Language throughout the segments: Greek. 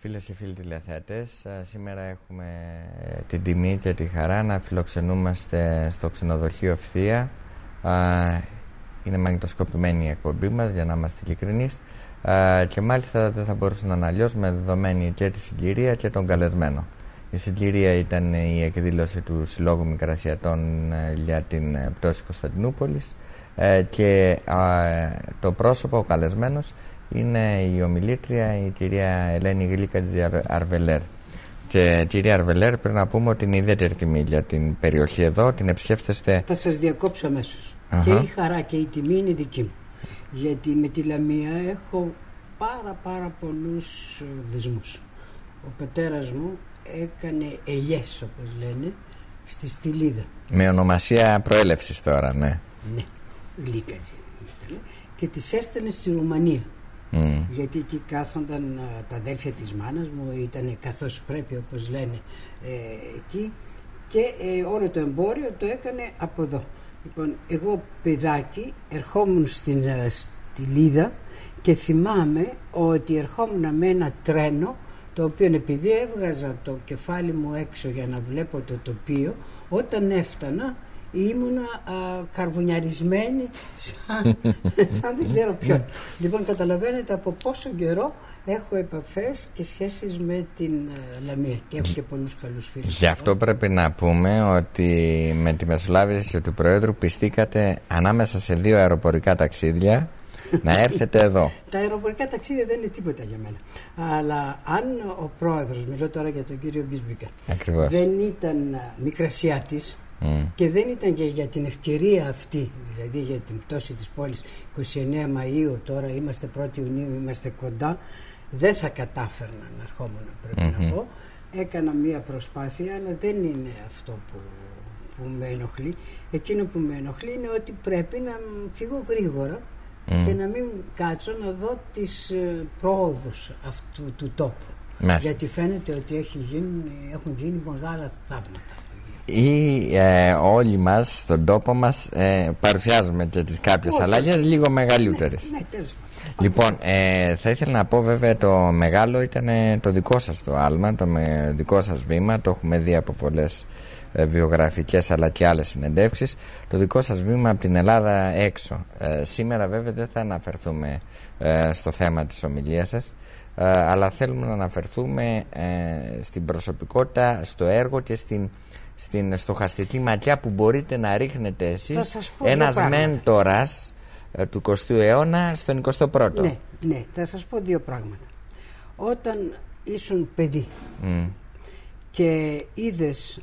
Φίλες και φίλοι τηλεθεατές, σήμερα έχουμε την τιμή και τη χαρά να φιλοξενούμαστε στο ξενοδοχείο Ευθεία. Είναι μαγνητοσκοπημένη η εκπομπή μας, για να είμαστε ειλικρινείς, και μάλιστα δεν θα μπορούσε να είναι αλλιώς, με δεδομένη και τη συγκυρία και τον καλεσμένο. Η συγκυρία ήταν η εκδήλωση του Συλλόγου Μικρασιατών για την πτώση Κωνσταντινούπολης, και το πρόσωπο, ο καλεσμένος, είναι η ομιλήτρια, η κυρία Ελένη Γλύκατζη-Αρβελέρ. Και κυρία Αρβελέρ, πρέπει να πούμε ότι είναι ιδιαίτερη τιμή για την περιοχή εδώ. Την επισκέφτεστε. Θα σας διακόψω αμέσως. Και η χαρά και η τιμή είναι δική μου. Γιατί με τη Λαμία έχω πάρα πολλούς δεσμούς. Ο πατέρας μου έκανε ελιές, όπως λένε, στη Στυλίδα. Με ονομασία προέλευσης τώρα, ναι. Ναι, Γλύκατζη. Και τις έστελνε στη Ρουμανία. Γιατί εκεί κάθονταν τα αδέλφια της μάνας μου, ήταν καθώς πρέπει, όπως λένε, εκεί, και όλο το εμπόριο το έκανε από εδώ. Λοιπόν, εγώ παιδάκι ερχόμουν στην Στυλίδα και θυμάμαι ότι ερχόμουν με ένα τρένο, το οποίο επειδή έβγαζα το κεφάλι μου έξω για να βλέπω το τοπίο, όταν έφτανα ήμουνα καρβουνιαρισμένη σαν δεν ξέρω ποιον. Λοιπόν, καταλαβαίνετε από πόσο καιρό έχω επαφές και σχέσεις με την Λαμία και έχω και πολλούς καλούς φίλους. Γι' αυτό πρέπει να πούμε ότι με τη μεσολάβηση του Προέδρου πιστήκατε ανάμεσα σε 2 αεροπορικά ταξίδια να έρθετε εδώ. Τα αεροπορικά ταξίδια δεν είναι τίποτα για μένα. Αλλά αν ο Πρόεδρος, μιλώ τώρα για τον κύριο Μπίσμπικα, δεν ήταν μικρασιάτης, και δεν ήταν και για την ευκαιρία αυτή, δηλαδή για την πτώση της πόλης 29 Μαΐου, τώρα είμαστε 1η Ιουνίου, είμαστε κοντά, δεν θα κατάφερνα να ερχόμουν, πρέπει να πω. Έκανα μία προσπάθεια, αλλά δεν είναι αυτό που με ενοχλεί. Εκείνο που με ενοχλεί είναι ότι πρέπει να φύγω γρήγορα και να μην κάτσω να δω τις πρόοδους αυτού του τόπου. Γιατί φαίνεται ότι έχουν γίνει μεγάλα θαύματα. Ή όλοι μας στον τόπο μας παρουσιάζουμε και τις κάποιες αλλαγές λίγο μεγαλύτερες. Ναι, τέλος. Λοιπόν, θα ήθελα να πω, βέβαια, το μεγάλο ήταν το δικό σας το άλμα, το δικό σας βήμα. Το έχουμε δει από πολλές βιογραφικές αλλά και άλλες συνεντεύξεις. Το δικό σας βήμα από την Ελλάδα έξω. Σήμερα βέβαια δεν θα αναφερθούμε στο θέμα της ομιλίας σας, αλλά θέλουμε να αναφερθούμε στην προσωπικότητα, στο έργο και στην στοχαστική ματιά που μπορείτε να ρίχνετε εσείς, ένας μέντορας του 20ου αιώνα στον 21ο. Ναι, θα σας πω 2 πράγματα. Όταν ήσουν παιδί και είδες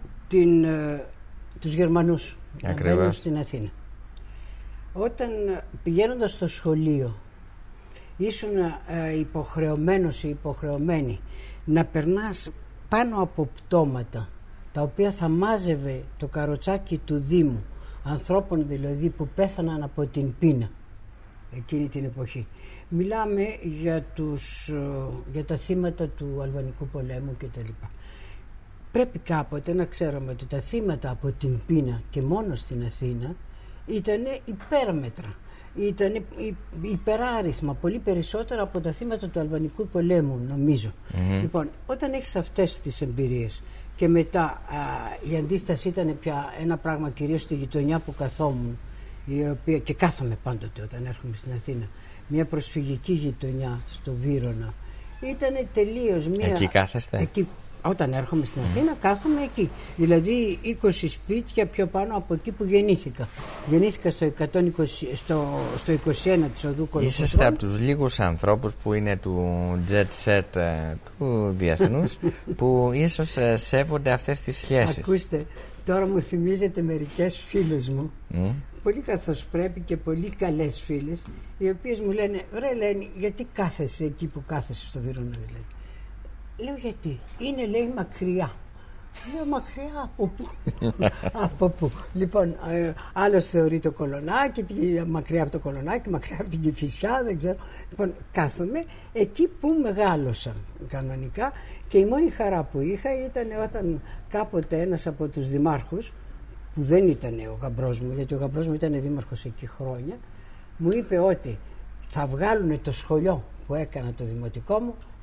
τους Γερμανούς να μένουν στην Αθήνα, όταν πηγαίνοντας στο σχολείο ήσουν υποχρεωμένος ή υποχρεωμένη να περνάς πάνω από πτώματα, τα οποία θα μάζευε το καροτσάκι του Δήμου, ανθρώπων δηλαδή που πέθαναν από την πείνα εκείνη την εποχή. Μιλάμε για τα θύματα του Αλβανικού πολέμου κτλ. Πρέπει κάποτε να ξέρουμε ότι τα θύματα από την πείνα και μόνο στην Αθήνα ήταν υπέρμετρα, ήταν υπεράριθμα, πολύ περισσότερα από τα θύματα του Αλβανικού πολέμου, νομίζω. Λοιπόν, όταν έχεις αυτές τις εμπειρίες και μετά η αντίσταση ήταν πια ένα πράγμα, κυρίως στη γειτονιά που καθόμουν, η οποία, και κάθομαι πάντοτε όταν έρχομαι στην Αθήνα, μια προσφυγική γειτονιά στο Βύρωνα, ήταν τελείως μια... Εκεί κάθεστε? Εκεί, όταν έρχομαι στην Αθήνα κάθομαι εκεί, δηλαδή 20 σπίτια πιο πάνω από εκεί που γεννήθηκα. Γεννήθηκα στο 21 της οδού Κολοκοτρώνη. Είσαστε από τους λίγους ανθρώπους που είναι του jet set του διεθνούς που ίσως σέβονται αυτές τις σχέσεις. Ακούστε, τώρα μου θυμίζετε μερικές φίλες μου, πολύ καθώς πρέπει και πολύ καλές φίλες, οι οποίες μου λένε, ρε Λένη, γιατί κάθεσαι εκεί που κάθεσαι στο Βύρωνα, δηλαδή? Λέω, γιατί? Είναι, λέει, μακριά. Λέω, μακριά από πού? Από πού? Λοιπόν, άλλος θεωρεί το Κολονάκι, μακριά από το Κολονάκι, μακριά από την Κηφισιά, δεν ξέρω. Λοιπόν, κάθομαι εκεί που μεγάλωσα κανονικά, και η μόνη χαρά που είχα ήταν όταν κάποτε ένας από τους δημάρχους, που δεν ήταν ο γαμπρός μου, γιατί ο γαμπρός μου ήταν δήμαρχος εκεί χρόνια, μου είπε ότι θα βγάλουν το σχολείο που έκανα το δημοτικό μου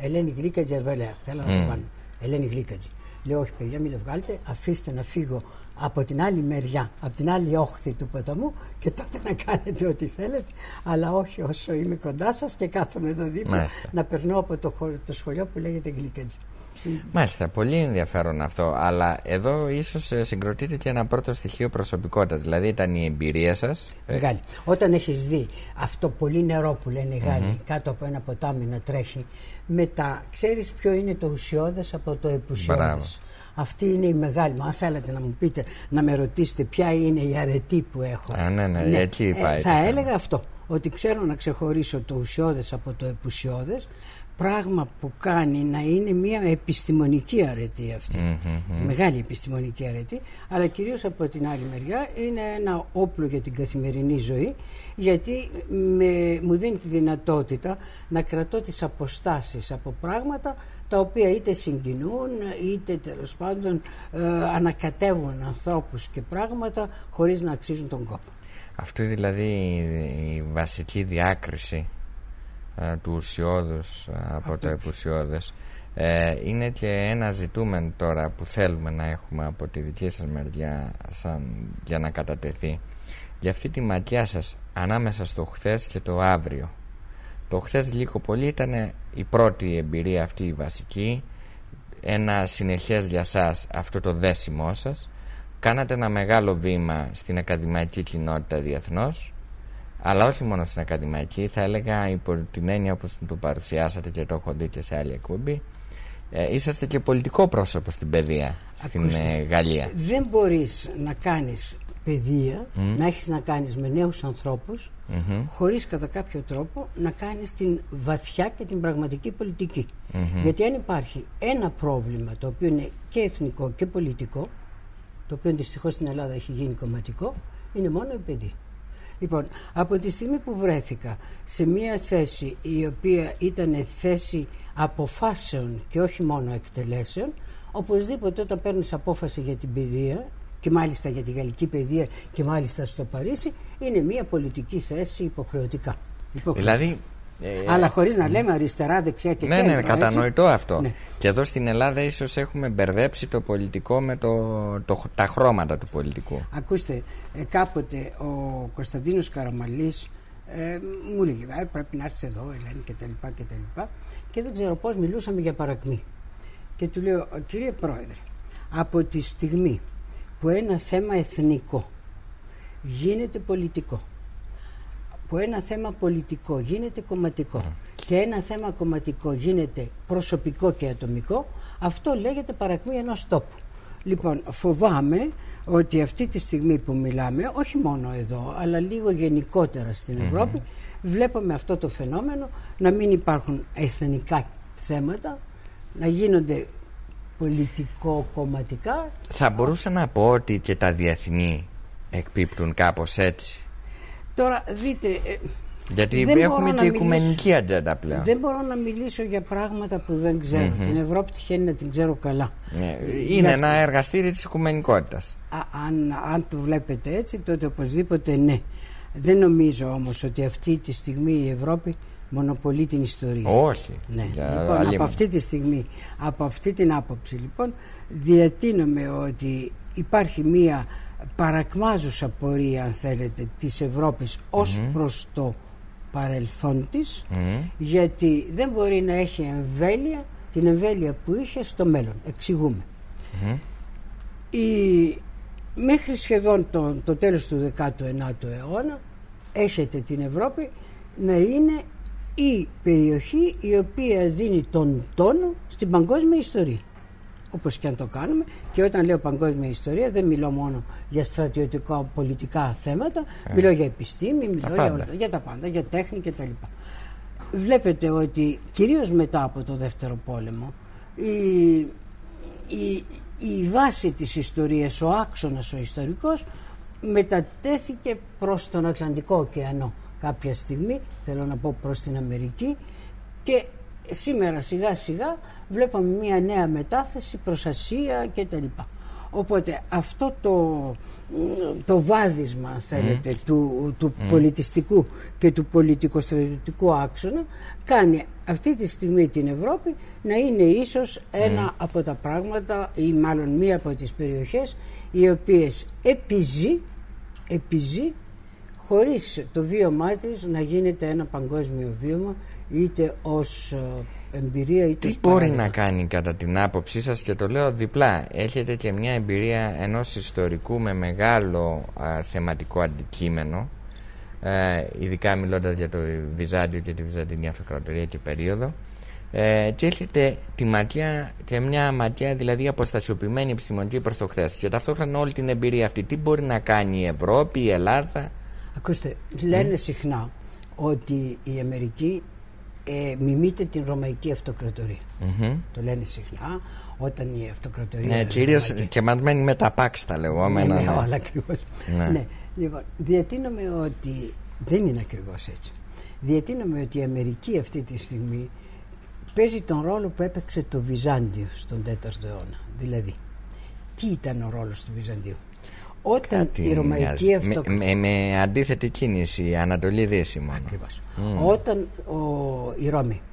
Ελένη Γλίκατζη Αρβελέα. Θέλω να το κάνω. Ελένη Γλίκατζη. Λέω, όχι παιδιά, μην το βγάλετε, αφήστε να φύγω από την άλλη μεριά, από την άλλη όχθη του ποταμού και τότε να κάνετε ό,τι θέλετε, αλλά όχι όσο είμαι κοντά σας και κάθομαι εδώ δίπλα να περνώ από το σχολείο που λέγεται Γλίκατζη. Μάλιστα, πολύ ενδιαφέρον αυτό, αλλά εδώ ίσως συγκροτείται και ένα πρώτο στοιχείο προσωπικότητας, δηλαδή ήταν η εμπειρία σας. Μεγάλη. Όταν έχεις δει αυτό πολύ νερό που λένε οι Γάλλοι κάτω από ένα ποτάμι να τρέχει, μετά ξέρεις ποιο είναι το ουσιώδες από το επουσιώδες. Αυτή είναι η μεγάλη μου. Αν θέλετε να μου πείτε, να με ρωτήσετε ποια είναι η αρετή που έχω, εκεί πάει, θα έλεγα αυτό, ότι ξέρω να ξεχωρίσω το ουσιώδες από το επουσιώδες, πράγμα που κάνει να είναι μια επιστημονική αρετή αυτή, μεγάλη επιστημονική αρετή, αλλά κυρίως από την άλλη μεριά είναι ένα όπλο για την καθημερινή ζωή, γιατί μου δίνει τη δυνατότητα να κρατώ τις αποστάσεις από πράγματα τα οποία είτε συγκινούν είτε τέλος πάντων ανακατεύουν ανθρώπους και πράγματα χωρίς να αξίζουν τον κόπο. Αυτό δηλαδή η βασική διάκριση του ουσιώδους από το επουσιώδες είναι και ένα ζητούμενο τώρα που θέλουμε να έχουμε από τη δική σας μεριά για να κατατεθεί, για αυτή τη ματιά σας ανάμεσα στο χθες και το αύριο. Το χθες λίγο πολύ ήταν η πρώτη εμπειρία αυτή, η βασική, ένα συνεχές για σας αυτό το δέσιμό σας. Κάνατε ένα μεγάλο βήμα στην ακαδημαϊκή κοινότητα διεθνώς, αλλά όχι μόνο στην ακαδημαϊκή, θα έλεγα υπό την έννοια όπως το παρουσιάσατε και το έχω δει και σε άλλη εκπομπή, είσαστε και πολιτικό πρόσωπο στην παιδεία. Στην Γαλλία. Δεν μπορείς να κάνεις παιδεία, να έχεις να κάνεις με νέους ανθρώπους, χωρίς κατά κάποιο τρόπο να κάνεις την βαθιά και την πραγματική πολιτική. Γιατί αν υπάρχει ένα πρόβλημα το οποίο είναι και εθνικό και πολιτικό, το οποίο δυστυχώς στην Ελλάδα έχει γίνει κομματικό, είναι μόνο η παιδεία. Λοιπόν, από τη στιγμή που βρέθηκα σε μια θέση η οποία ήταν θέση αποφάσεων και όχι μόνο εκτελέσεων, οπωσδήποτε όταν παίρνεις απόφαση για την παιδεία, και μάλιστα για τη γαλλική παιδεία και μάλιστα στο Παρίσι, είναι μια πολιτική θέση υποχρεωτικά. Δηλαδή, αλλά χωρίς να λέμε αριστερά, δεξιά και κέντρο. Ναι, κατανοητό αυτό. Ναι. Και εδώ στην Ελλάδα ίσως έχουμε μπερδέψει το πολιτικό με τα χρώματα του πολιτικού. Ακούστε, κάποτε ο Κωνσταντίνος Καραμαλής μου έλεγε πρέπει να έρθεις εδώ, Ελένη, κτλ. Και δεν ξέρω πώς μιλούσαμε για παρακμή. Και του λέω, κύριε Πρόεδρε, από τη στιγμή που ένα θέμα εθνικό γίνεται πολιτικό, που ένα θέμα πολιτικό γίνεται κομματικό και ένα θέμα κομματικό γίνεται προσωπικό και ατομικό, αυτό λέγεται παρακμή ενός τόπου. Λοιπόν, φοβάμαι ότι αυτή τη στιγμή που μιλάμε, όχι μόνο εδώ, αλλά λίγο γενικότερα στην Ευρώπη, βλέπουμε αυτό το φαινόμενο να μην υπάρχουν εθνικά θέματα, να γίνονται πολιτικό-κομματικά. Θα μπορούσα να πω ότι και τα διεθνή εκπίπτουν κάπως έτσι. Τώρα δείτε, γιατί έχουμε και οικουμενική ατζέντα πλέον. Δεν μπορώ να μιλήσω για πράγματα που δεν ξέρω. Την Ευρώπη τυχαίνει να την ξέρω καλά. Είναι ένα εργαστήρι της οικουμενικότητας. Αν το βλέπετε έτσι, τότε οπωσδήποτε ναι. Δεν νομίζω όμως ότι αυτή τη στιγμή η Ευρώπη μονοπολεί την ιστορία. Όχι. Ναι. Λοιπόν, από αυτή τη στιγμή, από αυτή την άποψη, λοιπόν, διατείνομαι ότι υπάρχει μία παρακμάζουσα πορεία, αν θέλετε, της Ευρώπης ως προς το παρελθόν της, γιατί δεν μπορεί να έχει εμβέλεια την εμβέλεια που είχε στο μέλλον. Εξηγούμε. Μέχρι σχεδόν το τέλος του 19ου αιώνα έχετε την Ευρώπη να είναι η περιοχή η οποία δίνει τον τόνο στην παγκόσμια ιστορία. Όπως και αν το κάνουμε, και όταν λέω παγκόσμια ιστορία δεν μιλώ μόνο για στρατιωτικά πολιτικά θέματα, μιλώ για επιστήμη, μιλώ για τα πάντα, για τέχνη κτλ. Βλέπετε ότι κυρίως μετά από το Δεύτερο Πόλεμο η βάση της ιστορίας, ο άξονας ο ιστορικός, μετατέθηκε προς τον Ατλαντικό ωκεανό κάποια στιγμή, θέλω να πω προς την Αμερική, και σήμερα σιγά σιγά βλέπουμε μια νέα μετάθεση προς Ασία κτλ. Οπότε αυτό το βάδισμα, αν θέλετε, του πολιτιστικού και του πολιτικο-στρατιωτικού άξονα κάνει αυτή τη στιγμή την Ευρώπη να είναι ίσως ένα από τα πράγματα, ή μάλλον μία από τις περιοχές οι οποίες επιζεί χωρίς το βίωμά της να γίνεται ένα παγκόσμιο βίωμα, είτε ως εμπειρία είτε ως παράδειγμα. Τι μπορεί να κάνει κατά την άποψή σας, και το λέω διπλά, έχετε και μια εμπειρία ενός ιστορικού με μεγάλο θεματικό αντικείμενο, ειδικά μιλώντας για το Βυζάντιο και τη Βυζαντινή Αυτοκρατορία και περίοδο, και έχετε τη ματιά, και μια ματιά δηλαδή αποστασιοποιημένη επιστημονική προς το χθες, και ταυτόχρονα όλη την εμπειρία αυτή. Τι μπορεί να κάνει η Ευρώπη, η Ελλάδα? Ακούστε, λένε συχνά ότι η Αμερική μιμείται την Ρωμαϊκή Αυτοκρατορία. Το λένε συχνά όταν η Αυτοκρατορία... Ναι, κυρίως και μας μένει με τα πάξ τα λεγόμενα. Ναι, όλα ακριβώς. Ναι. Λοιπόν, διατείνομαι ότι δεν είναι ακριβώς έτσι. Διατείνομαι ότι η Αμερική αυτή τη στιγμή παίζει τον ρόλο που έπαιξε το Βυζάντιο στον 4ο αιώνα. Δηλαδή, τι ήταν ο ρόλος του Βυζαντίου? Όταν η Ρωμαϊκή Αυτοκρατορία... με αντίθετη κίνηση, Ανατολή-Δύση μόνο. Ακριβώς. Όταν η Ρώμη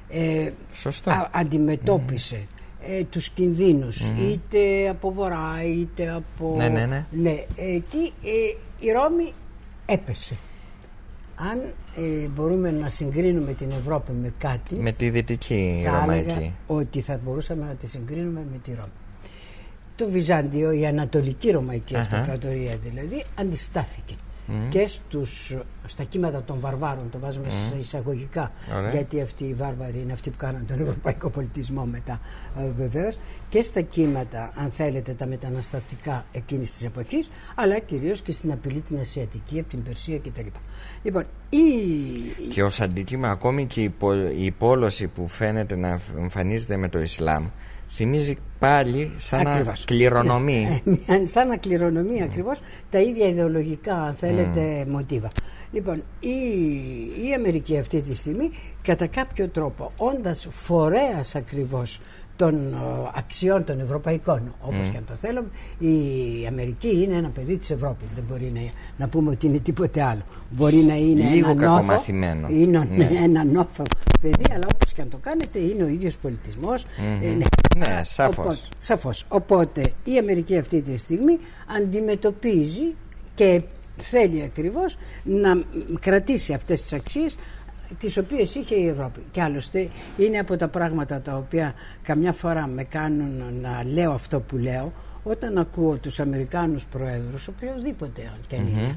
αντιμετώπισε τους κινδύνους, είτε από βορρά είτε από... Ναι, εκεί η Ρώμη έπεσε. Αν μπορούμε να συγκρίνουμε την Ευρώπη με κάτι, με τη Δυτική Ρωμαϊκή, θα έλεγα ότι θα μπορούσαμε να τη συγκρίνουμε με τη Ρώμη. Το Βυζάντιο, η Ανατολική Ρωμαϊκή Αυτοκρατορία δηλαδή, αντιστάθηκε και στα κύματα των βαρβάρων, το βάζουμε σε εισαγωγικά, γιατί αυτοί οι βάρβαροι είναι αυτοί που κάνουν τον ευρωπαϊκό πολιτισμό μετά, βεβαίως, και στα κύματα, αν θέλετε, τα μεταναστευτικά εκείνης της εποχής, αλλά κυρίως και στην απειλή την ασιατική από την Περσία κτλ. Λοιπόν, και ως αντίκειμα ακόμη και η πόλωση που φαίνεται να εμφανίζεται με το Ισλάμ θυμίζει πάλι σαν να κληρονομεί. Σαν να κληρονομεί ακριβώς τα ίδια ιδεολογικά, αν θέλετε, μοτίβα. Λοιπόν, η Αμερική αυτή τη στιγμή, κατά κάποιο τρόπο, όντας φορέας ακριβώς των αξιών των ευρωπαϊκών, όπως και αν το θέλουμε, η Αμερική είναι ένα παιδί της Ευρώπης. Δεν μπορεί να πούμε ότι είναι τίποτε άλλο. Μπορεί να είναι λίγο ένα κακομαθημένο. Είναι ένα νόθο παιδί, αλλά όπως και αν το κάνετε είναι ο ίδιος πολιτισμός. Ναι, σαφώς. Οπότε η Αμερική αυτή τη στιγμή αντιμετωπίζει και θέλει ακριβώς να κρατήσει αυτές τις αξίες τις οποίες είχε η Ευρώπη. Και άλλωστε είναι από τα πράγματα τα οποία καμιά φορά με κάνουν να λέω αυτό που λέω όταν ακούω τους Αμερικάνους προέδρους, οποιοδήποτε αν και είναι,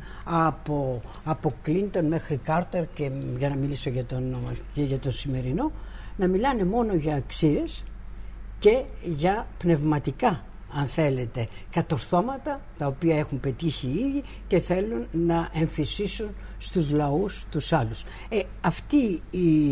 από Κλίντον μέχρι Κάρτερ, και για να μιλήσω για τον σημερινό, να μιλάνε μόνο για αξίες και για πνευματικά, αν θέλετε, κατορθώματα τα οποία έχουν πετύχει οι ίδιοι και θέλουν να εμφυσίσουν στους λαούς τους άλλους. Αυτή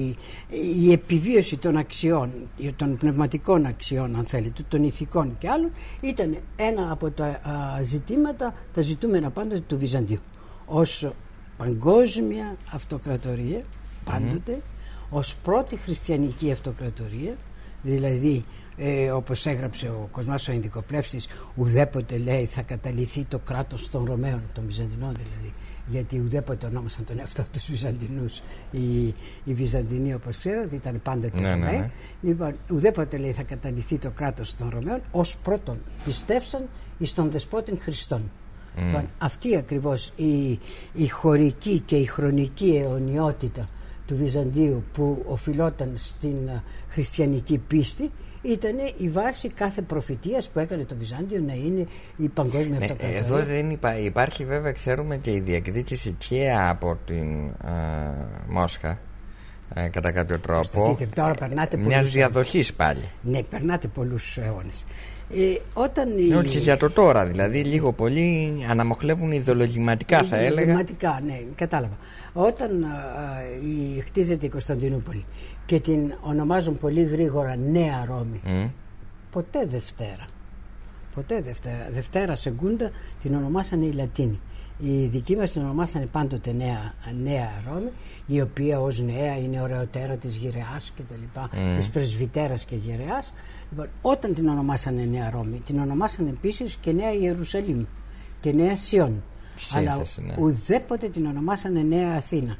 η επιβίωση των αξιών, των πνευματικών αξιών, αν θέλετε, των ηθικών και άλλων, ήταν ένα από τα ζητήματα, τα ζητούμενα πάντοτε του Βυζαντίου. Ως παγκόσμια αυτοκρατορία, πάντοτε, ως πρώτη χριστιανική αυτοκρατορία, δηλαδή όπως έγραψε ο Κοσμάς ο Ινδικοπλεύσης, ουδέποτε, λέει, θα καταλυθεί το κράτος των Ρωμαίων, των Βυζαντινών δηλαδή, γιατί ουδέποτε ονόμασαν τον εαυτό τους Βυζαντινούς οι Βυζαντινοί, όπως ξέρετε, ήταν πάντοτε Ρωμαίοι. Λοιπόν, ουδέποτε, λέει, θα καταλυθεί το κράτος των Ρωμαίων, ως πρώτον πιστεύσαν εις τον δεσπότην Χριστόν. Λοιπόν, αυτή ακριβώς η χωρική και η χρονική αιωνιότητα του Βυζαντίου που οφειλόταν στην χριστιανική πίστη ήταν η βάση κάθε προφητείας που έκανε το Βυζάντιο να είναι η παγκόσμια αυτοκρατορία. Εδώ δεν υπάρχει βέβαια, ξέρουμε, και η διεκδίκηση και από την Μόσχα, κατά κάποιο τρόπο, μιας διαδοχής πάλι. Ναι, περνάτε πολλούς αιώνες. Όχι για το τώρα, δηλαδή λίγο πολύ αναμοχλεύουν ιδεολογηματικά, θα έλεγα. Ιδεολογηματικά, ναι, κατάλαβα. Όταν χτίζεται η Κωνσταντινούπολη και την ονομάζουν πολύ γρήγορα Νέα Ρώμη, ποτέ Δευτέρα Σεγκούντα την ονομάσανε οι Λατίνοι. Οι δικοί μας την ονομάσανε πάντοτε Νέα Ρώμη, η οποία ως νέα είναι ωραιοτέρα της Γυραιάς και τα λοιπά, της Πρεσβυτέρας και Γυραιάς. Λοιπόν, όταν την ονομάσανε Νέα Ρώμη, την ονομάσανε επίσης και Νέα Ιερουσαλήμ και Νέα Σιών. Αλλά ουδέποτε την ονομάσανε Νέα Αθήνα.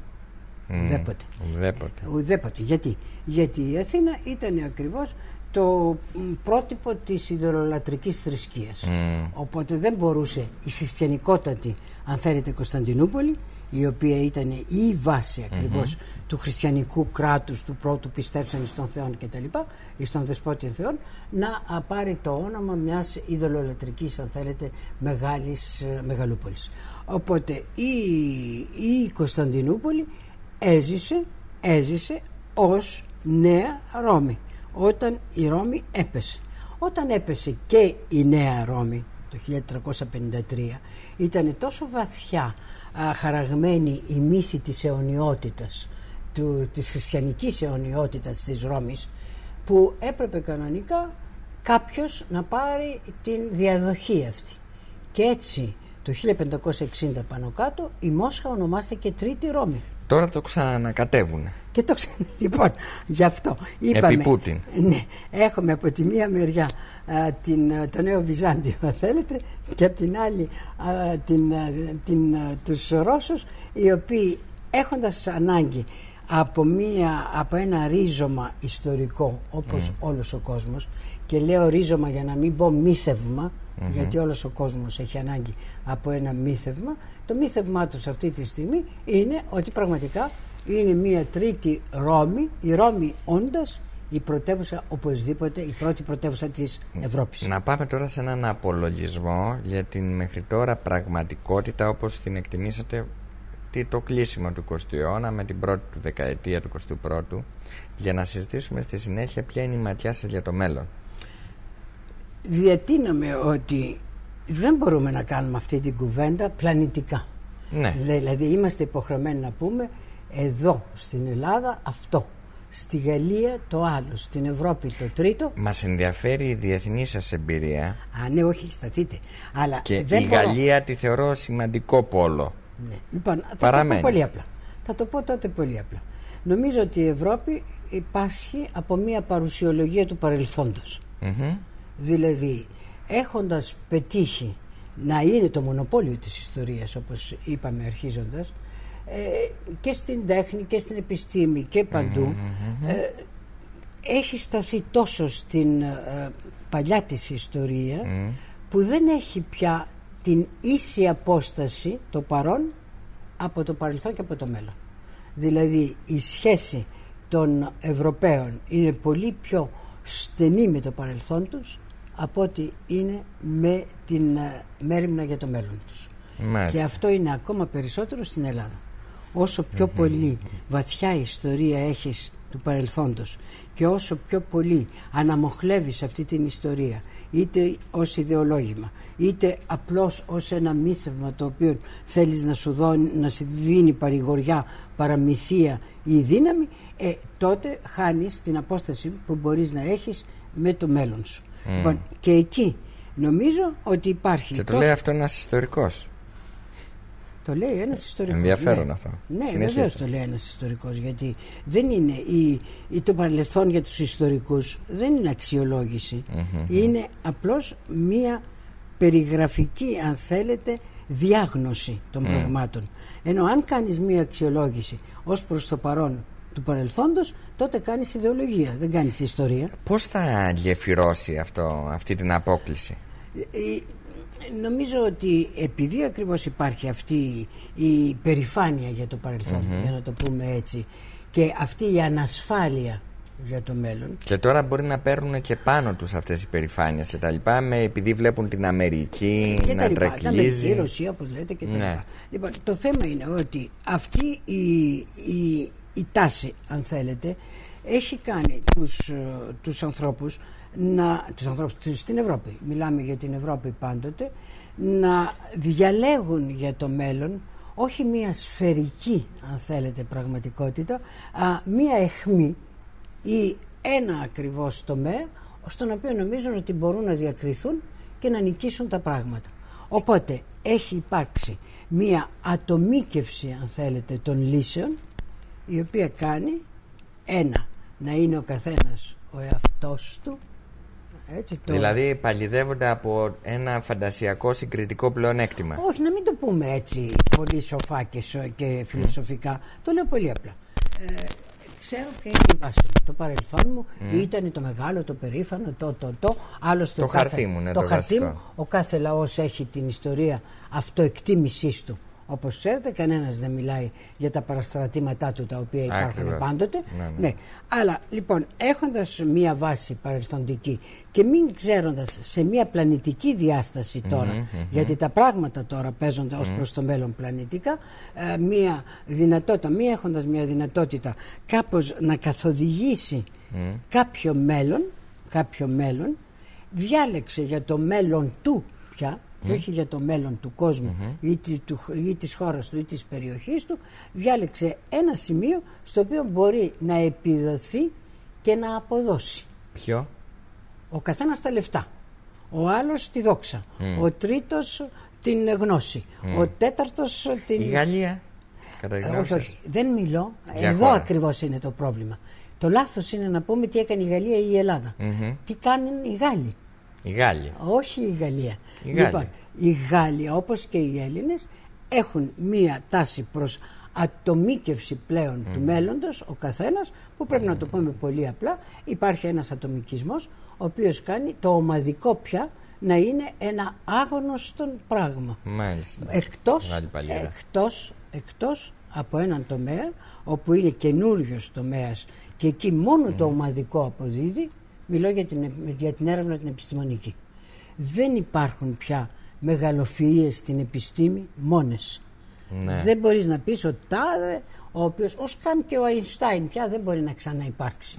Ουδέποτε. Γιατί η Αθήνα ήταν ακριβώς το πρότυπο της ιδωλολατρικής θρησκείας. Οπότε δεν μπορούσε η χριστιανικότατη, αν θέλετε, Κωνσταντινούπολη, η οποία ήταν η βάση ακριβώς του χριστιανικού κράτους, του πρώτου πιστεύσαν στον Θεόν κτλ., στον δεσπότη Θεόν, να πάρει το όνομα μιας ιδωλολατρικής, αν θέλετε, μεγαλούπολης. Οπότε η Κωνσταντινούπολη έζησε ως Νέα Ρώμη όταν η Ρώμη έπεσε. Όταν έπεσε και η Νέα Ρώμη το 1353, ήταν τόσο βαθιά χαραγμένη η μύθη της αιωνιότητας, της χριστιανικής αιωνιότητας της Ρώμης, που έπρεπε κανονικά κάποιος να πάρει την διαδοχή αυτή. Και έτσι το 1560 πάνω κάτω η Μόσχα ονομάστηκε Τρίτη Ρώμη. Τώρα το ξανακατεύουν. Και λοιπόν, γι' αυτό είπαμε. Επί Πούτιν. Ναι, έχουμε από τη μία μεριά το νέο Βυζάντιο, αν θέλετε, και από την άλλη τους Ρώσους, οι οποίοι έχοντας ανάγκη από ένα ρίζωμα ιστορικό, όπως όλος ο κόσμος, και λέω ρίζωμα για να μην πω μύθευμα, γιατί όλος ο κόσμος έχει ανάγκη από ένα μύθευμα. Το μύθευμά τους αυτή τη στιγμή είναι ότι πραγματικά είναι μια τρίτη Ρώμη, η Ρώμη όντας η πρωτεύουσα, οπωσδήποτε η πρώτη πρωτεύουσα της Ευρώπης. Να πάμε τώρα σε έναν απολογισμό για την μέχρι τώρα πραγματικότητα όπως την εκτιμήσατε το κλείσιμο του 20ου αιώνα με την πρώτη του δεκαετία του 21ου, για να συζητήσουμε στη συνέχεια ποια είναι η ματιά σας για το μέλλον. Διατείναμε ότι δεν μπορούμε να κάνουμε αυτή την κουβέντα πλανητικά. Ναι. Δηλαδή είμαστε υποχρεωμένοι να πούμε εδώ στην Ελλάδα αυτό, στη Γαλλία το άλλο, στην Ευρώπη το τρίτο. Μας ενδιαφέρει η διεθνή σας εμπειρία. Ναι, όχι, σταθείτε. Αλλά και η Γαλλία τη θεωρώ σημαντικό πόλο. Ναι. Λοιπόν, θα το πω πολύ απλά. Θα το πω τότε πολύ απλά. Νομίζω ότι η Ευρώπη υπάρχει από μια παρουσιολογία του παρελθόντος. Δηλαδή, έχοντας πετύχει να είναι το μονοπόλιο της ιστορίας, όπως είπαμε αρχίζοντας, και στην τέχνη και στην επιστήμη και παντού, έχει σταθεί τόσο στην παλιά της ιστορία, που δεν έχει πια την ίση απόσταση το παρόν από το παρελθόν και από το μέλλον. Δηλαδή η σχέση των Ευρωπαίων είναι πολύ πιο στενή με το παρελθόν τους από ότι είναι με την μέριμνα για το μέλλον τους. Και αυτό είναι ακόμα περισσότερο στην Ελλάδα. Όσο πιο πολύ βαθιά ιστορία έχεις του παρελθόντος και όσο πιο πολύ αναμοχλεύεις αυτή την ιστορία, είτε ως ιδεολόγημα είτε απλώς ως ένα μύθευμα το οποίο θέλεις να σου δίνει παρηγοριά, παραμυθία ή δύναμη, τότε χάνεις την απόσταση που μπορείς να έχεις με το μέλλον σου. Λοιπόν, και εκεί νομίζω ότι υπάρχει. Και το λέει αυτό ένας ιστορικός. Το λέει ένας ιστορικός. Ενδιαφέρον αυτό. Ναι, βεβαίως το λέει ένας ιστορικός, γιατί δεν είναι το παρελθόν για τους ιστορικούς δεν είναι αξιολόγηση. Είναι απλώς μία περιγραφική, αν θέλετε, διάγνωση των πραγμάτων. Ενώ αν κάνεις μία αξιολόγηση ως προς το παρόν του παρελθόντος, τότε κάνεις ιδεολογία, δεν κάνεις ιστορία. Πώς θα γεφυρώσει αυτή την απόκλιση? Νομίζω ότι επειδή ακριβώς υπάρχει αυτή η περηφάνεια για το παρελθόν, για να το πούμε έτσι, και αυτή η ανασφάλεια για το μέλλον. Και τώρα μπορεί να παίρνουν και πάνω τους αυτές οι περηφάνειες και τα λοιπά, επειδή βλέπουν την Αμερική και να τρεκλίζει. Η Ρωσία, όπως λέτε, και τα λοιπά. Λοιπόν, το θέμα είναι ότι αυτή η τάση, αν θέλετε, έχει κάνει τους ανθρώπους στην Ευρώπη, μιλάμε για την Ευρώπη πάντοτε, να διαλέγουν για το μέλλον όχι μία σφαιρική, αν θέλετε, πραγματικότητα, μία αιχμή ή ένα ακριβώς τομέα στον οποίο νομίζουν ότι μπορούν να διακριθούν και να νικήσουν τα πράγματα. Οπότε έχει υπάρξει μία ατομίκευση, αν θέλετε, των λύσεων, η οποία κάνει να είναι ο καθένας ο εαυτός του. Έτσι, δηλαδή παλιδεύονται από ένα φαντασιακό συγκριτικό πλεονέκτημα. Όχι, να μην το πούμε έτσι πολύ σοφά και φιλοσοφικά. Το λέω πολύ απλά. Ξέρω ποια είναι η βάση μου. Το παρελθόν μου ήταν το μεγάλο, το περήφανο, άλλωστε το χαρτί μου, ναι, το χαρτί μου. Ο κάθε λαός έχει την ιστορία αυτοεκτίμησής του. Όπως ξέρετε, κανένας δεν μιλάει για τα παραστρατήματά του, τα οποία υπάρχουν πάντοτε. Ναι. Αλλά λοιπόν, έχοντας μία βάση παρελθοντική και μην ξέροντας σε μία πλανητική διάσταση τώρα, γιατί τα πράγματα τώρα παίζονται ως προς το μέλλον πλανητικά, μία δυνατότητα, έχοντας μία δυνατότητα κάπως να καθοδηγήσει κάποιο μέλλον, διάλεξε για το μέλλον του πια, και όχι για το μέλλον του κόσμου ή της χώρας του ή της περιοχής του, διάλεξε ένα σημείο στο οποίο μπορεί να επιδοθεί και να αποδώσει. Ποιο? Ο καθένας τα λεφτά, ο άλλος τη δόξα, ο τρίτος την γνώση, ο τέταρτος την... Η Γαλλία, όχι, δεν μιλώ, εδώ ακριβώς είναι το πρόβλημα. Το λάθος είναι να πούμε τι έκανε η Γαλλία ή η Ελλάδα. Τι κάνουν οι Γάλλοι. Οι Γάλλοι. Όχι η Γαλλία. Λοιπόν, οι Γάλλοι, όπως και οι Έλληνες, έχουν μία τάση προς ατομίκευση πλέον του μέλλοντος, ο καθένας, που πρέπει να το πούμε πολύ απλά. Υπάρχει ένας ατομικισμός, ο οποίος κάνει το ομαδικό πια να είναι ένα άγνωστο πράγμα. Μάλιστα. Εκτός από έναν τομέα όπου είναι καινούριος τομέας και εκεί μόνο το ομαδικό αποδίδει. Μιλώ για την έρευνα την επιστημονική. Δεν υπάρχουν πια μεγαλοφυΐες στην επιστήμη μόνες. Ναι. Δεν μπορείς να πεις ο τάδε, ο οποίος, ως καν και ο Αϊνστάιν πια δεν μπορεί να ξαναυπάρξει.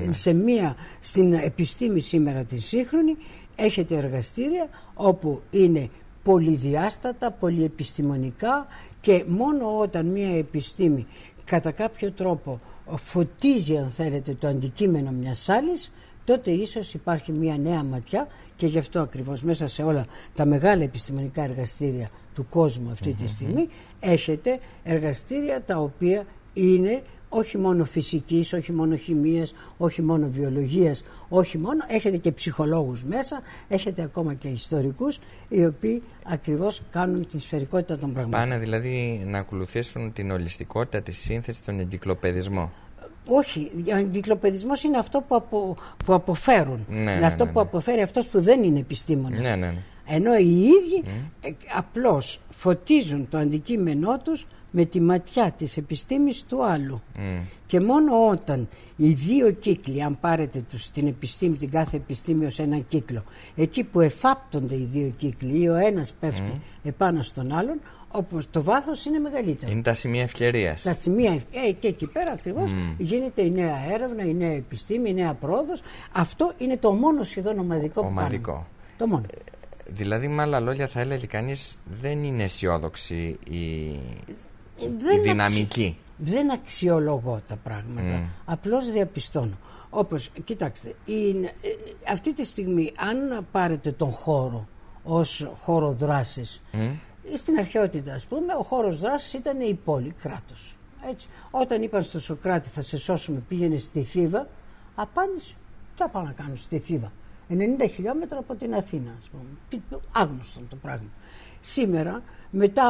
Στην επιστήμη σήμερα τη σύγχρονη έχετε εργαστήρια όπου είναι πολυδιάστατα, πολυεπιστημονικά, και μόνο όταν μια επιστήμη κατά κάποιο τρόπο φωτίζει, αν θέλετε, το αντικείμενο μιας άλλης, τότε ίσως υπάρχει μια νέα ματιά. Και γι' αυτό ακριβώς μέσα σε όλα τα μεγάλα επιστημονικά εργαστήρια του κόσμου αυτή τη στιγμή έχετε εργαστήρια τα οποία είναι όχι μόνο φυσικής, όχι μόνο χημίας, όχι μόνο βιολογίας, έχετε και ψυχολόγους μέσα, έχετε ακόμα και ιστορικούς, οι οποίοι ακριβώς κάνουν την σφαιρικότητα των πραγμάτων. Πάνε δηλαδή να ακολουθήσουν την ολιστικότητα, τη σύνθεση, τον εγκυκλοπαιδισμό. Όχι, ο εγκυκλοπαιδισμός είναι αυτό που αποφέρουν. Αυτό που αποφέρει αυτός που δεν είναι επιστήμονας. Ενώ οι ίδιοι απλώς φωτίζουν το αντικείμενό τους με τη ματιά της επιστήμης του άλλου. Και μόνο όταν οι δύο κύκλοι, αν πάρετε την επιστήμη, την κάθε επιστήμη ως έναν κύκλο, εκεί που εφάπτονται οι δύο κύκλοι ή ο ένας πέφτει επάνω στον άλλον, όπως το βάθος είναι μεγαλύτερο. Είναι τα σημεία ευκαιρίας. Τα σημεία, και εκεί πέρα ακριβώς γίνεται η νέα έρευνα, η νέα επιστήμη, η νέα πρόοδος. Αυτό είναι το μόνο σχεδόν ομαδικό που κάνουμε. Το μόνο. Δηλαδή, με άλλα λόγια, θα έλεγε κανείς, δεν είναι αισιόδοξη η δυναμική. Δεν αξιολογώ τα πράγματα. Απλώς διαπιστώνω. Όπως, κοιτάξτε, αυτή τη στιγμή, αν πάρετε τον χώρο ως χώρο δράσης, στην αρχαιότητα, ας πούμε, ο χώρος δράσης ήταν η πόλη, κράτος. Έτσι. Όταν είπαν στο Σωκράτη θα σε σώσουμε, πήγαινε στη Θήβα, απάντησε, τι θα πάω να κάνω στη Θήβα. 90 χιλιόμετρα από την Αθήνα, ας πούμε. Άγνωστον το πράγμα. Σήμερα, μετά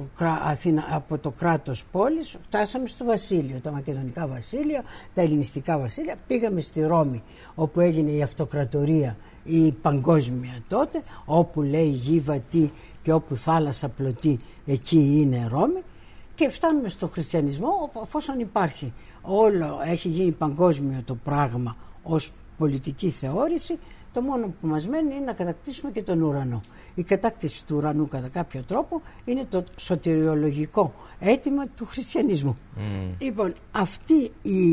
από το κράτος πόλης, φτάσαμε στο βασίλειο, τα μακεδονικά βασίλεια, τα ελληνιστικά βασίλεια. Πήγαμε στη Ρώμη, όπου έγινε η αυτοκρατορία, η παγκόσμια τότε, όπου λέει γη βατή και όπου θάλασσα πλωτή, εκεί είναι Ρώμη. Και φτάνουμε στο χριστιανισμό, εφόσον υπάρχει όλο, έχει γίνει παγκόσμιο το πράγμα ως πολιτική θεώρηση, το μόνο που μας μένει είναι να κατακτήσουμε και τον ουρανό. Η κατάκτηση του ουρανού κατά κάποιο τρόπο είναι το σωτηριολογικό αίτημα του χριστιανισμού. Λοιπόν, αυτή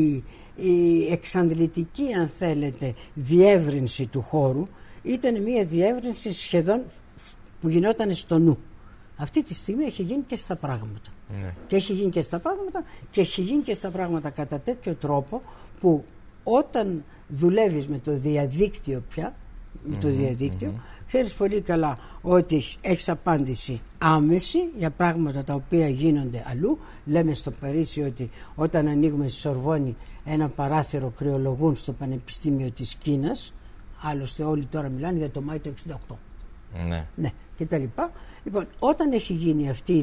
η εξαντλητική, αν θέλετε, διεύρυνση του χώρου ήταν μια διεύρυνση σχεδόν που γινόταν στο νου. Αυτή τη στιγμή έχει γίνει και στα πράγματα. Και έχει γίνει και στα πράγματα και έχει γίνει και στα πράγματα κατά τέτοιο τρόπο που όταν δουλεύεις με το διαδίκτυο πια, με το διαδίκτυο, ξέρεις πολύ καλά ότι έχεις απάντηση άμεση για πράγματα τα οποία γίνονται αλλού. Λέμε στο Παρίσι ότι όταν ανοίγουμε στη Σορβόνη ένα παράθυρο κρυολογούν στο Πανεπιστήμιο της Κίνας. Άλλωστε όλοι τώρα μιλάνε για το Μάη του 68. Ναι, και τα λοιπά. Λοιπόν, όταν έχει γίνει αυτή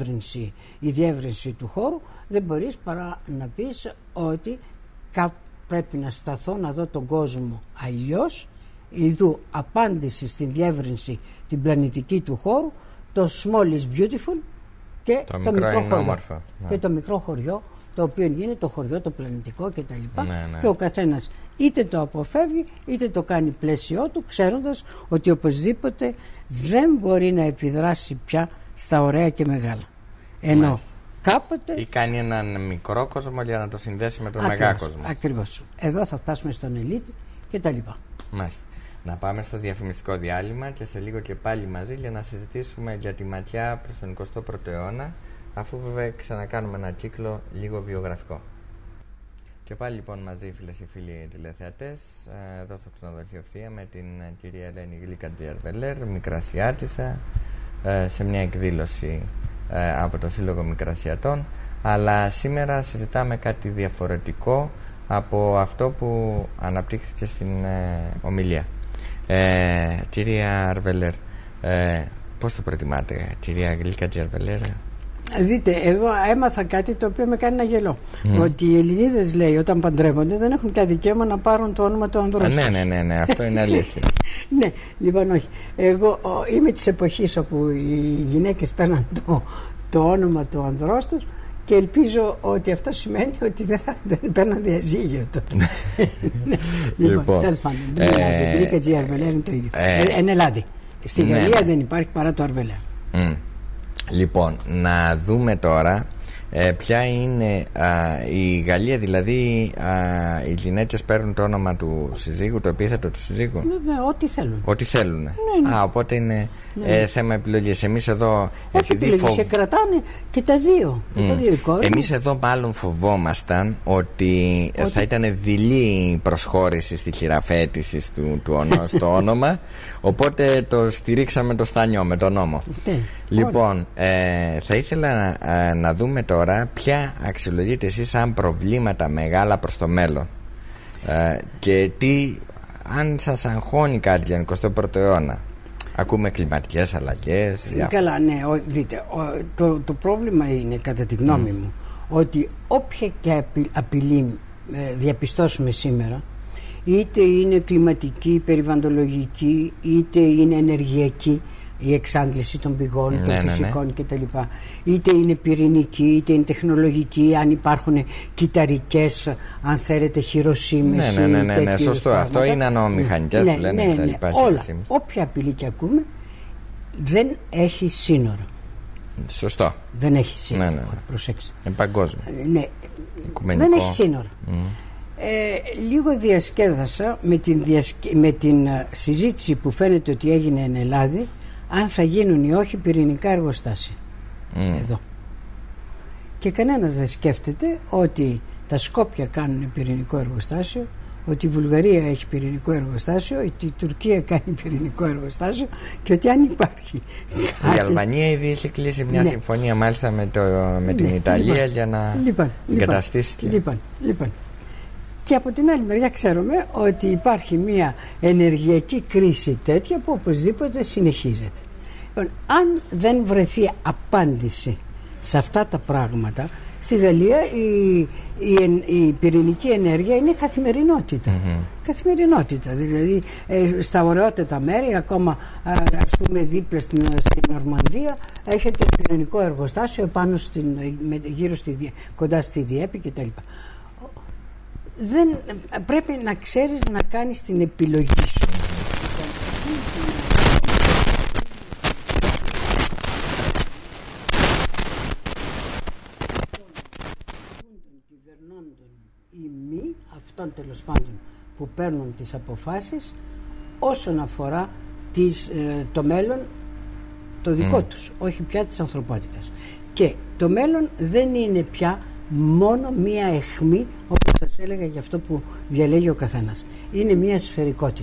η διεύρυνση του χώρου, δεν μπορείς παρά να πεις ότι πρέπει να σταθώ να δω τον κόσμο αλλιώς. Ιδού απάντηση στην διεύρυνση την πλανητική του χώρου, το small is beautiful και το μικρό χωριό. Και το μικρό χωριό, το οποίο είναι το χωριό το πλανητικό κτλ. Και ο καθένας είτε το αποφεύγει είτε το κάνει πλαίσιό του, ξέροντας ότι οπωσδήποτε δεν μπορεί να επιδράσει πια στα ωραία και μεγάλα. Ενώ κάποτε... Ή κάνει έναν μικρό κόσμο για να το συνδέσει με τον μεγάλο κόσμο. Ακριβώς. Εδώ θα φτάσουμε στον ελίτ κτλ. Μάλιστα. Να πάμε στο διαφημιστικό διάλειμμα και σε λίγο και πάλι μαζί για να συζητήσουμε για τη ματιά προς τον 21ο αιώνα, αφού βέβαια ξανακάνουμε ένα κύκλο λίγο βιογραφικό. Και πάλι λοιπόν μαζί, φίλες και φίλοι τηλεθεατές, εδώ στο Ξενοδοχείο Ευθεία με την κυρία Ελένη Γλυκατζή-Αρβελέρ, Μικρασιάτισσα, σε μια εκδήλωση από το Σύλλογο Μικρασιατών. Αλλά σήμερα συζητάμε κάτι διαφορετικό από αυτό που αναπτύχθηκε στην ομιλία. Κυρία Αρβελέρ, πώς το προτιμάτε, κυρία Γλυκατζή-Αρβελέρ? Δείτε, εδώ έμαθα κάτι το οποίο με κάνει να γελώ. Ότι οι Ελληνίδες, λέει, όταν παντρεύονται δεν έχουν πια δικαίωμα να πάρουν το όνομα του ανδρός τους. Ναι, αυτό είναι αλήθεια. Ναι, λοιπόν, όχι. Εγώ είμαι της εποχής όπου οι γυναίκες παίρναν το όνομα του ανδρός τους και ελπίζω ότι αυτό σημαίνει ότι δεν παίρναν διαζύγιο τότε. Λοιπόν, τέλος πάντων, δεν πειράζει. Γλυκατζή-Αρβελέρ είναι το ίδιο. Εν Ελλάδη. Στη Γαλλία δεν υπάρχει παρά το Αρβελέρ. Λοιπόν, να δούμε τώρα ποια είναι η Γαλλία, δηλαδή οι γυναίκες παίρνουν το όνομα του συζύγου, το επίθετο του συζύγου. Βέβαια, ό,τι θέλουν. Ό,τι θέλουν. Ναι. Οπότε είναι θέμα επιλογής. Εμείς εδώ. Όχι επιλογής, και κρατάνε και τα δύο. Εμείς εδώ μάλλον φοβόμασταν ότι θα ήταν δειλή προσχώρηση στη χειραφέτηση στο όνομα. Οπότε το στηρίξαμε το στάνιο με τον νόμο. Λοιπόν, θα ήθελα να δούμε τώρα ποια αξιολογείτε εσείς σαν προβλήματα μεγάλα προς το μέλλον και τι, αν σας αγχώνει κάτι για τον 21ο αιώνα. Ακούμε κλιματικές αλλαγές. Καλά, ναι, δείτε, το πρόβλημα είναι, κατά τη γνώμη μου, ότι όποια και απειλή διαπιστώσουμε σήμερα, είτε είναι κλιματική, περιβαλλοντολογική, είτε είναι ενεργειακή, η εξάντληση των πηγών, των φυσικών κτλ. Είτε είναι πυρηνική, είτε είναι τεχνολογική, αν υπάρχουν κυταρικές, αν θέλετε, χειροσύμες. Ναι, σωστό. Αυτό είναι ανομηχανικές που λένε κτλ. Όλα. Όποια απειλή και ακούμε δεν έχει σύνορα. Σωστό. Δεν έχει σύνορα. Προσέξτε. Είναι παγκόσμιο. Ναι. Δεν έχει σύνορα. Λίγο διασκέδασα με την συζήτηση που φαίνεται ότι έγινε εν Ελλάδη, αν θα γίνουν ή όχι πυρηνικά εργοστάσια εδώ. Και κανένας δεν σκέφτεται ότι τα Σκόπια κάνουν πυρηνικό εργοστάσιο, ότι η Βουλγαρία έχει πυρηνικό εργοστάσιο, ότι η Τουρκία κάνει πυρηνικό εργοστάσιο και ότι αν υπάρχει η Αλβανία ήδη έχει κλείσει μια συμφωνία μάλιστα με την Ιταλία για να εγκαταστήσει. Λοιπόν. Και από την άλλη μεριά ξέρουμε ότι υπάρχει μια ενεργειακή κρίση τέτοια που οπωσδήποτε συνεχίζεται. Λοιπόν, αν δεν βρεθεί απάντηση σε αυτά τα πράγματα, στη Γαλλία η πυρηνική ενέργεια είναι καθημερινότητα. Καθημερινότητα, δηλαδή στα ωραιότερα μέρη, ακόμα ας πούμε δίπλα στην Νορμανδία, έχετε πυρηνικό εργοστάσιο πάνω κοντά στη Διέπη κτλ. Πρέπει να ξέρεις να κάνεις την επιλογή σου. Ή μη, αυτών τέλος πάντων που παίρνουν τις αποφάσεις όσον αφορά το μέλλον το δικό τους, όχι πια της ανθρωπότητας. Και το μέλλον δεν είναι πια μόνο μία αιχμή, όπως σας έλεγα, για αυτό που διαλέγει ο καθένας. Είναι μία σφαιρικότητα.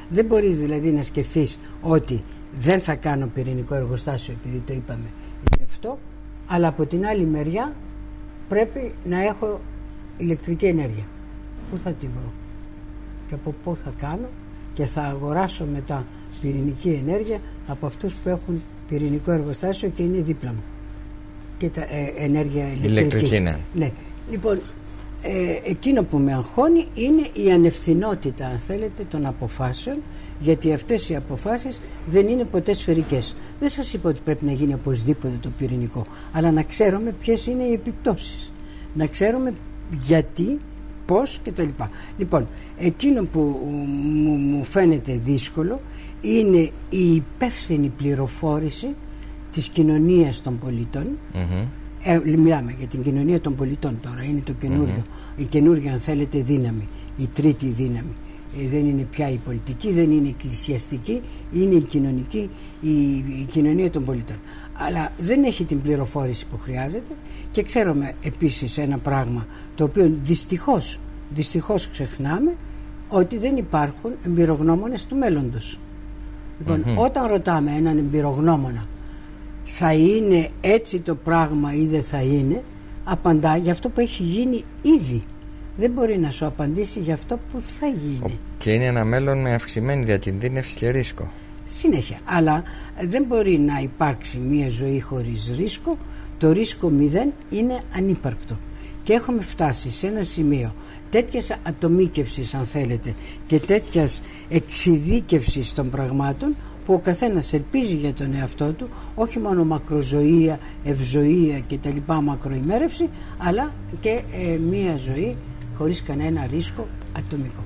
Δεν μπορείς δηλαδή να σκεφτείς ότι δεν θα κάνω πυρηνικό εργοστάσιο επειδή το είπαμε γι' αυτό, αλλά από την άλλη μεριά πρέπει να έχω ηλεκτρική ενέργεια. Πού θα τη βρω και από πού θα κάνω, και θα αγοράσω μετά πυρηνική ενέργεια από αυτούς που έχουν πυρηνικό εργοστάσιο και είναι δίπλα μου, και τα ενέργεια ηλεκτρική. Ναι. Λοιπόν, εκείνο που με αγχώνει είναι η ανευθυνότητα, αν θέλετε, των αποφάσεων, γιατί αυτές οι αποφάσεις δεν είναι ποτέ σφαιρικές. Δεν σας είπα ότι πρέπει να γίνει οπωσδήποτε το πυρηνικό, αλλά να ξέρουμε ποιες είναι οι επιπτώσεις, να ξέρουμε γιατί, πώς κτλ. Λοιπόν, εκείνο που μου φαίνεται δύσκολο είναι η υπεύθυνη πληροφόρηση της κοινωνίας των πολιτών. Μιλάμε για την κοινωνία των πολιτών τώρα, είναι το καινούριο, η καινούργια, αν θέλετε, δύναμη, η τρίτη δύναμη. Δεν είναι πια η πολιτική, δεν είναι η εκκλησιαστική, είναι η κοινωνική, η κοινωνία των πολιτών. Αλλά δεν έχει την πληροφόρηση που χρειάζεται, και ξέρουμε επίσης ένα πράγμα το οποίο δυστυχώς ξεχνάμε, ότι δεν υπάρχουν εμπειρογνώμονες του μέλλοντος. Λοιπόν, όταν ρωτάμε έναν εμπειρογνώμονα θα είναι έτσι το πράγμα ή δεν θα είναι, απαντά για αυτό που έχει γίνει ήδη. Δεν μπορεί να σου απαντήσει για αυτό που θα γίνει. Και είναι ένα μέλλον με αυξημένη διακινδύνευση και ρίσκο. Συνέχεια. Αλλά δεν μπορεί να υπάρξει μια ζωή χωρίς ρίσκο. Το ρίσκο 0 είναι ανύπαρκτο. Και έχουμε φτάσει σε ένα σημείο τέτοιας ατομίκευσης, αν θέλετε, και τέτοιας εξειδίκευσης των πραγμάτων, που ο καθένας ελπίζει για τον εαυτό του όχι μόνο μακροζωία, ευζωία και τα λοιπά, μακροημέρευση, αλλά και μία ζωή χωρίς κανένα ρίσκο ατομικό.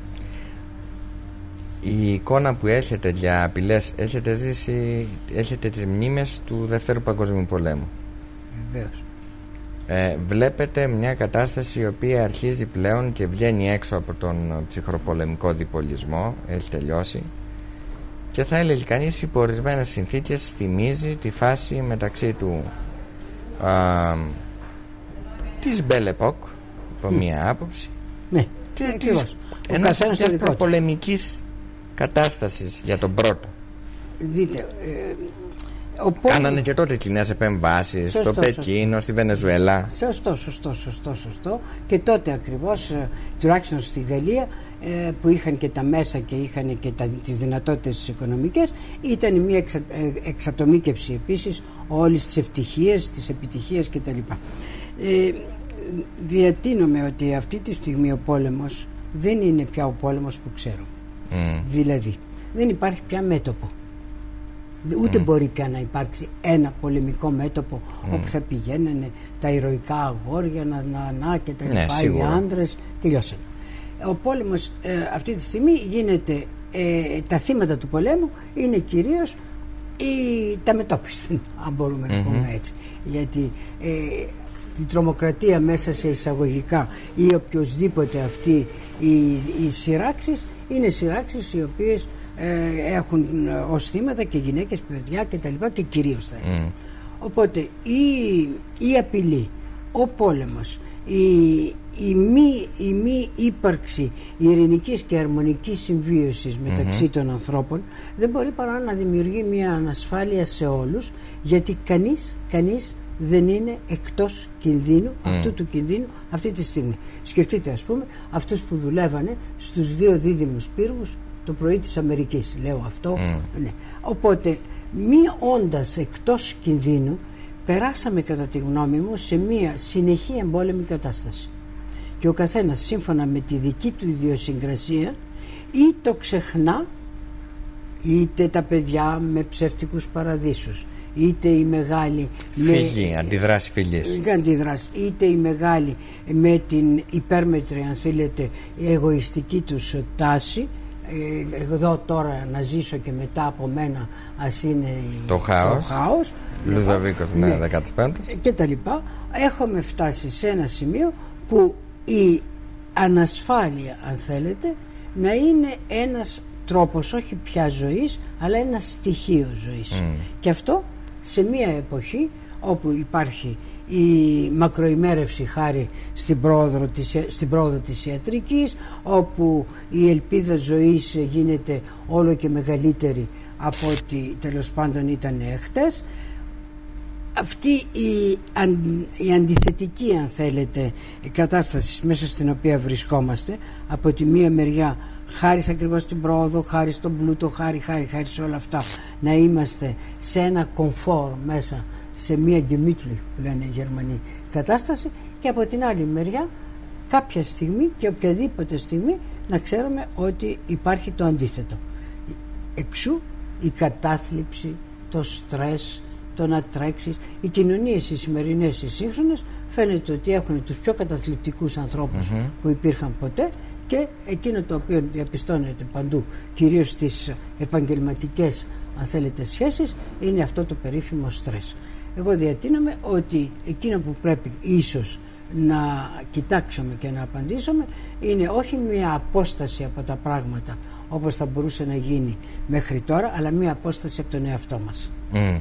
Η εικόνα που έχετε για απειλές, έχετε τις μνήμες του Δεύτερου Παγκοσμίου Πολέμου. Βεβαίως. Βλέπετε μια κατάσταση η οποία αρχίζει πλέον και βγαίνει έξω από τον ψυχροπολεμικό διπολισμό, έχει τελειώσει, και θα έλεγε κανείς υπό ορισμένες συνθήκες θυμίζει τη φάση μεταξύ του της Belle Époque, από μία άποψη, και της προπολεμικής κατάστασης για τον πρώτο. Δείτε, κάνανε και τότε κοινές επεμβάσεις στο Πεκίνο, στη Βενεζουέλα. Σωστό. Και τότε ακριβώς, τουλάχιστον στη Γαλλία, που είχαν και τα μέσα και είχαν και τις δυνατότητες τις οικονομικές, ήταν μια εξατομίκευση επίσης όλης της ευτυχίας, της επιτυχίας κτλ. Διατείνομαι ότι αυτή τη στιγμή ο πόλεμος δεν είναι πια ο πόλεμος που ξέρω. Δηλαδή δεν υπάρχει πια μέτωπο. Ούτε μπορεί πια να υπάρξει ένα πολεμικό μέτωπο όπου θα πηγαίνανε τα ηρωικά αγόρια να και τα λοιπά, οι άντρες τελειώσανε. Ο πόλεμος αυτή τη στιγμή γίνεται, τα θύματα του πολέμου είναι κυρίως τα μετώπιστα, αν μπορούμε να πούμε έτσι, γιατί η τρομοκρατία μέσα σε εισαγωγικά ή οποιοσδήποτε αυτή οι σειράξεις είναι σειράξεις οι οποίες έχουν ως θύματα και γυναίκες, παιδιά και τα λοιπά, και κυρίως θα είναι. Οπότε η απειλή, ο πόλεμος, η μη ύπαρξη ειρηνικής και αρμονικής συμβίωσης μεταξύ των ανθρώπων δεν μπορεί παρά να δημιουργεί μια ανασφάλεια σε όλους, γιατί κανείς δεν είναι εκτός κινδύνου, αυτού του κινδύνου αυτή τη στιγμή. Σκεφτείτε, ας πούμε, αυτούς που δουλεύανε στους 2 δίδυμους πύργους το πρωί της Αμερικής, λέω αυτό. Ναι. Οπότε, μη όντας εκτός κινδύνου, περάσαμε κατά τη γνώμη μου σε μια συνεχή εμπόλεμη κατάσταση. Και ο καθένας σύμφωνα με τη δική του ιδιοσυγκρασία ή το ξεχνά, είτε τα παιδιά με ψεύτικους παραδείσους, είτε η μεγάλη αντιδράση φυγής, είτε η μεγάλη με την υπέρμετρη, αν θέλετε, εγωιστική τους τάση, εδώ τώρα να ζήσω και μετά από μένα ας είναι το χάος, Λουδοβίκος, ναι, 15 και τα λοιπά. Έχουμε φτάσει σε ένα σημείο που η ανασφάλεια, αν θέλετε, να είναι ένας τρόπος όχι πια ζωής, αλλά ένα στοιχείο ζωής. Και αυτό σε μια εποχή όπου υπάρχει η μακροημέρευση χάρη στην πρόοδο της ιατρικής, όπου η ελπίδα ζωής γίνεται όλο και μεγαλύτερη από ό,τι τέλος πάντων ήταν χτες. Αυτή η αντιθετική, αν θέλετε, κατάσταση μέσα στην οποία βρισκόμαστε, από τη μία μεριά χάρη ακριβώς στην πρόοδο, χάρη στον πλούτο, χάρη σε όλα αυτά, να είμαστε σε ένα κομφόρ μέσα, σε μια gemütlich που λένε οι Γερμανοί κατάσταση, και από την άλλη μεριά κάποια στιγμή και οποιαδήποτε στιγμή να ξέρουμε ότι υπάρχει το αντίθετο. Εξού η κατάθλιψη, το στρες, το να τρέξεις. Οι κοινωνίες οι σημερινές, οι σύγχρονες, φαίνεται ότι έχουν τους πιο καταθλιπτικούς ανθρώπους που υπήρχαν ποτέ, και εκείνο το οποίο διαπιστώνεται παντού, κυρίως στις επαγγελματικές, αν θέλετε, σχέσεις, είναι αυτό το περίφημο στρες. Εγώ διατείνομαι ότι εκείνο που πρέπει ίσως να κοιτάξουμε και να απαντήσουμε είναι όχι μια απόσταση από τα πράγματα όπως θα μπορούσε να γίνει μέχρι τώρα, αλλά μια απόσταση από τον εαυτό μας.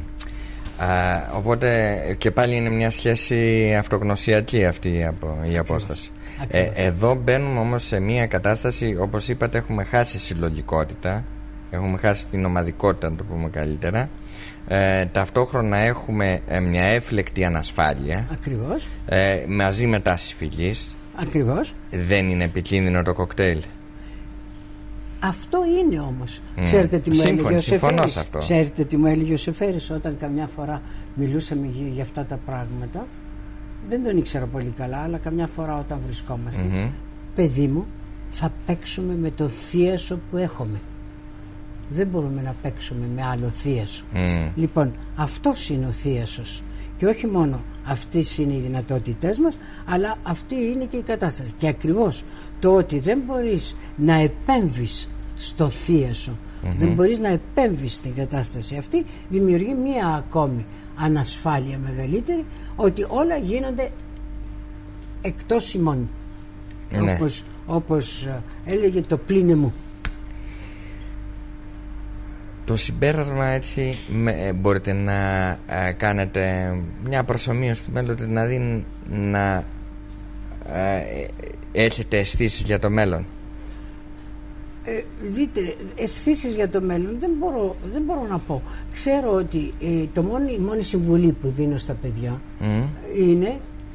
Οπότε και πάλι είναι μια σχέση αυτογνωσιακή αυτή η απόσταση. Εδώ μπαίνουμε όμως σε μια κατάσταση, όπως είπατε, έχουμε χάσει συλλογικότητα, έχουμε χάσει την ομαδικότητα, να το πούμε καλύτερα. Ταυτόχρονα έχουμε μια έφλεκτη ανασφάλεια. Ακριβώς. Μαζί με τάση φυγής. Ακριβώς. Δεν είναι επικίνδυνο το κοκτέιλ? Αυτό είναι όμως. Ξέρετε τι μου έλεγε ο Σεφέρης? Ξέρετε τι μου έλεγε ο Σεφέρης όταν καμιά φορά μιλούσαμε για αυτά τα πράγματα? Δεν τον ήξερα πολύ καλά, αλλά καμιά φορά όταν βρισκόμαστε, παιδί μου, θα παίξουμε με το θίασο που έχουμε. Δεν μπορούμε να παίξουμε με άλλο θίασο. Λοιπόν, αυτός είναι ο θίασος. Και όχι μόνο αυτές είναι οι δυνατότητές μας, αλλά αυτή είναι και η κατάσταση. Και ακριβώς το ότι δεν μπορείς να επέμβεις στο θίασο, δεν μπορείς να επέμβεις στην κατάσταση αυτή, δημιουργεί μία ακόμη ανασφάλεια μεγαλύτερη, ότι όλα γίνονται εκτός ημών. Ναι. Όπως έλεγε το πλήνε μου. Το συμπέρασμα, έτσι, μπορείτε να κάνετε μια προσομοίωση του μέλλον, δηλαδή να έχετε αισθήσεις για το μέλλον? Δείτε, αισθήσεις για το μέλλον δεν μπορώ να πω. Ξέρω ότι η μόνη συμβουλή που δίνω στα παιδιά είναι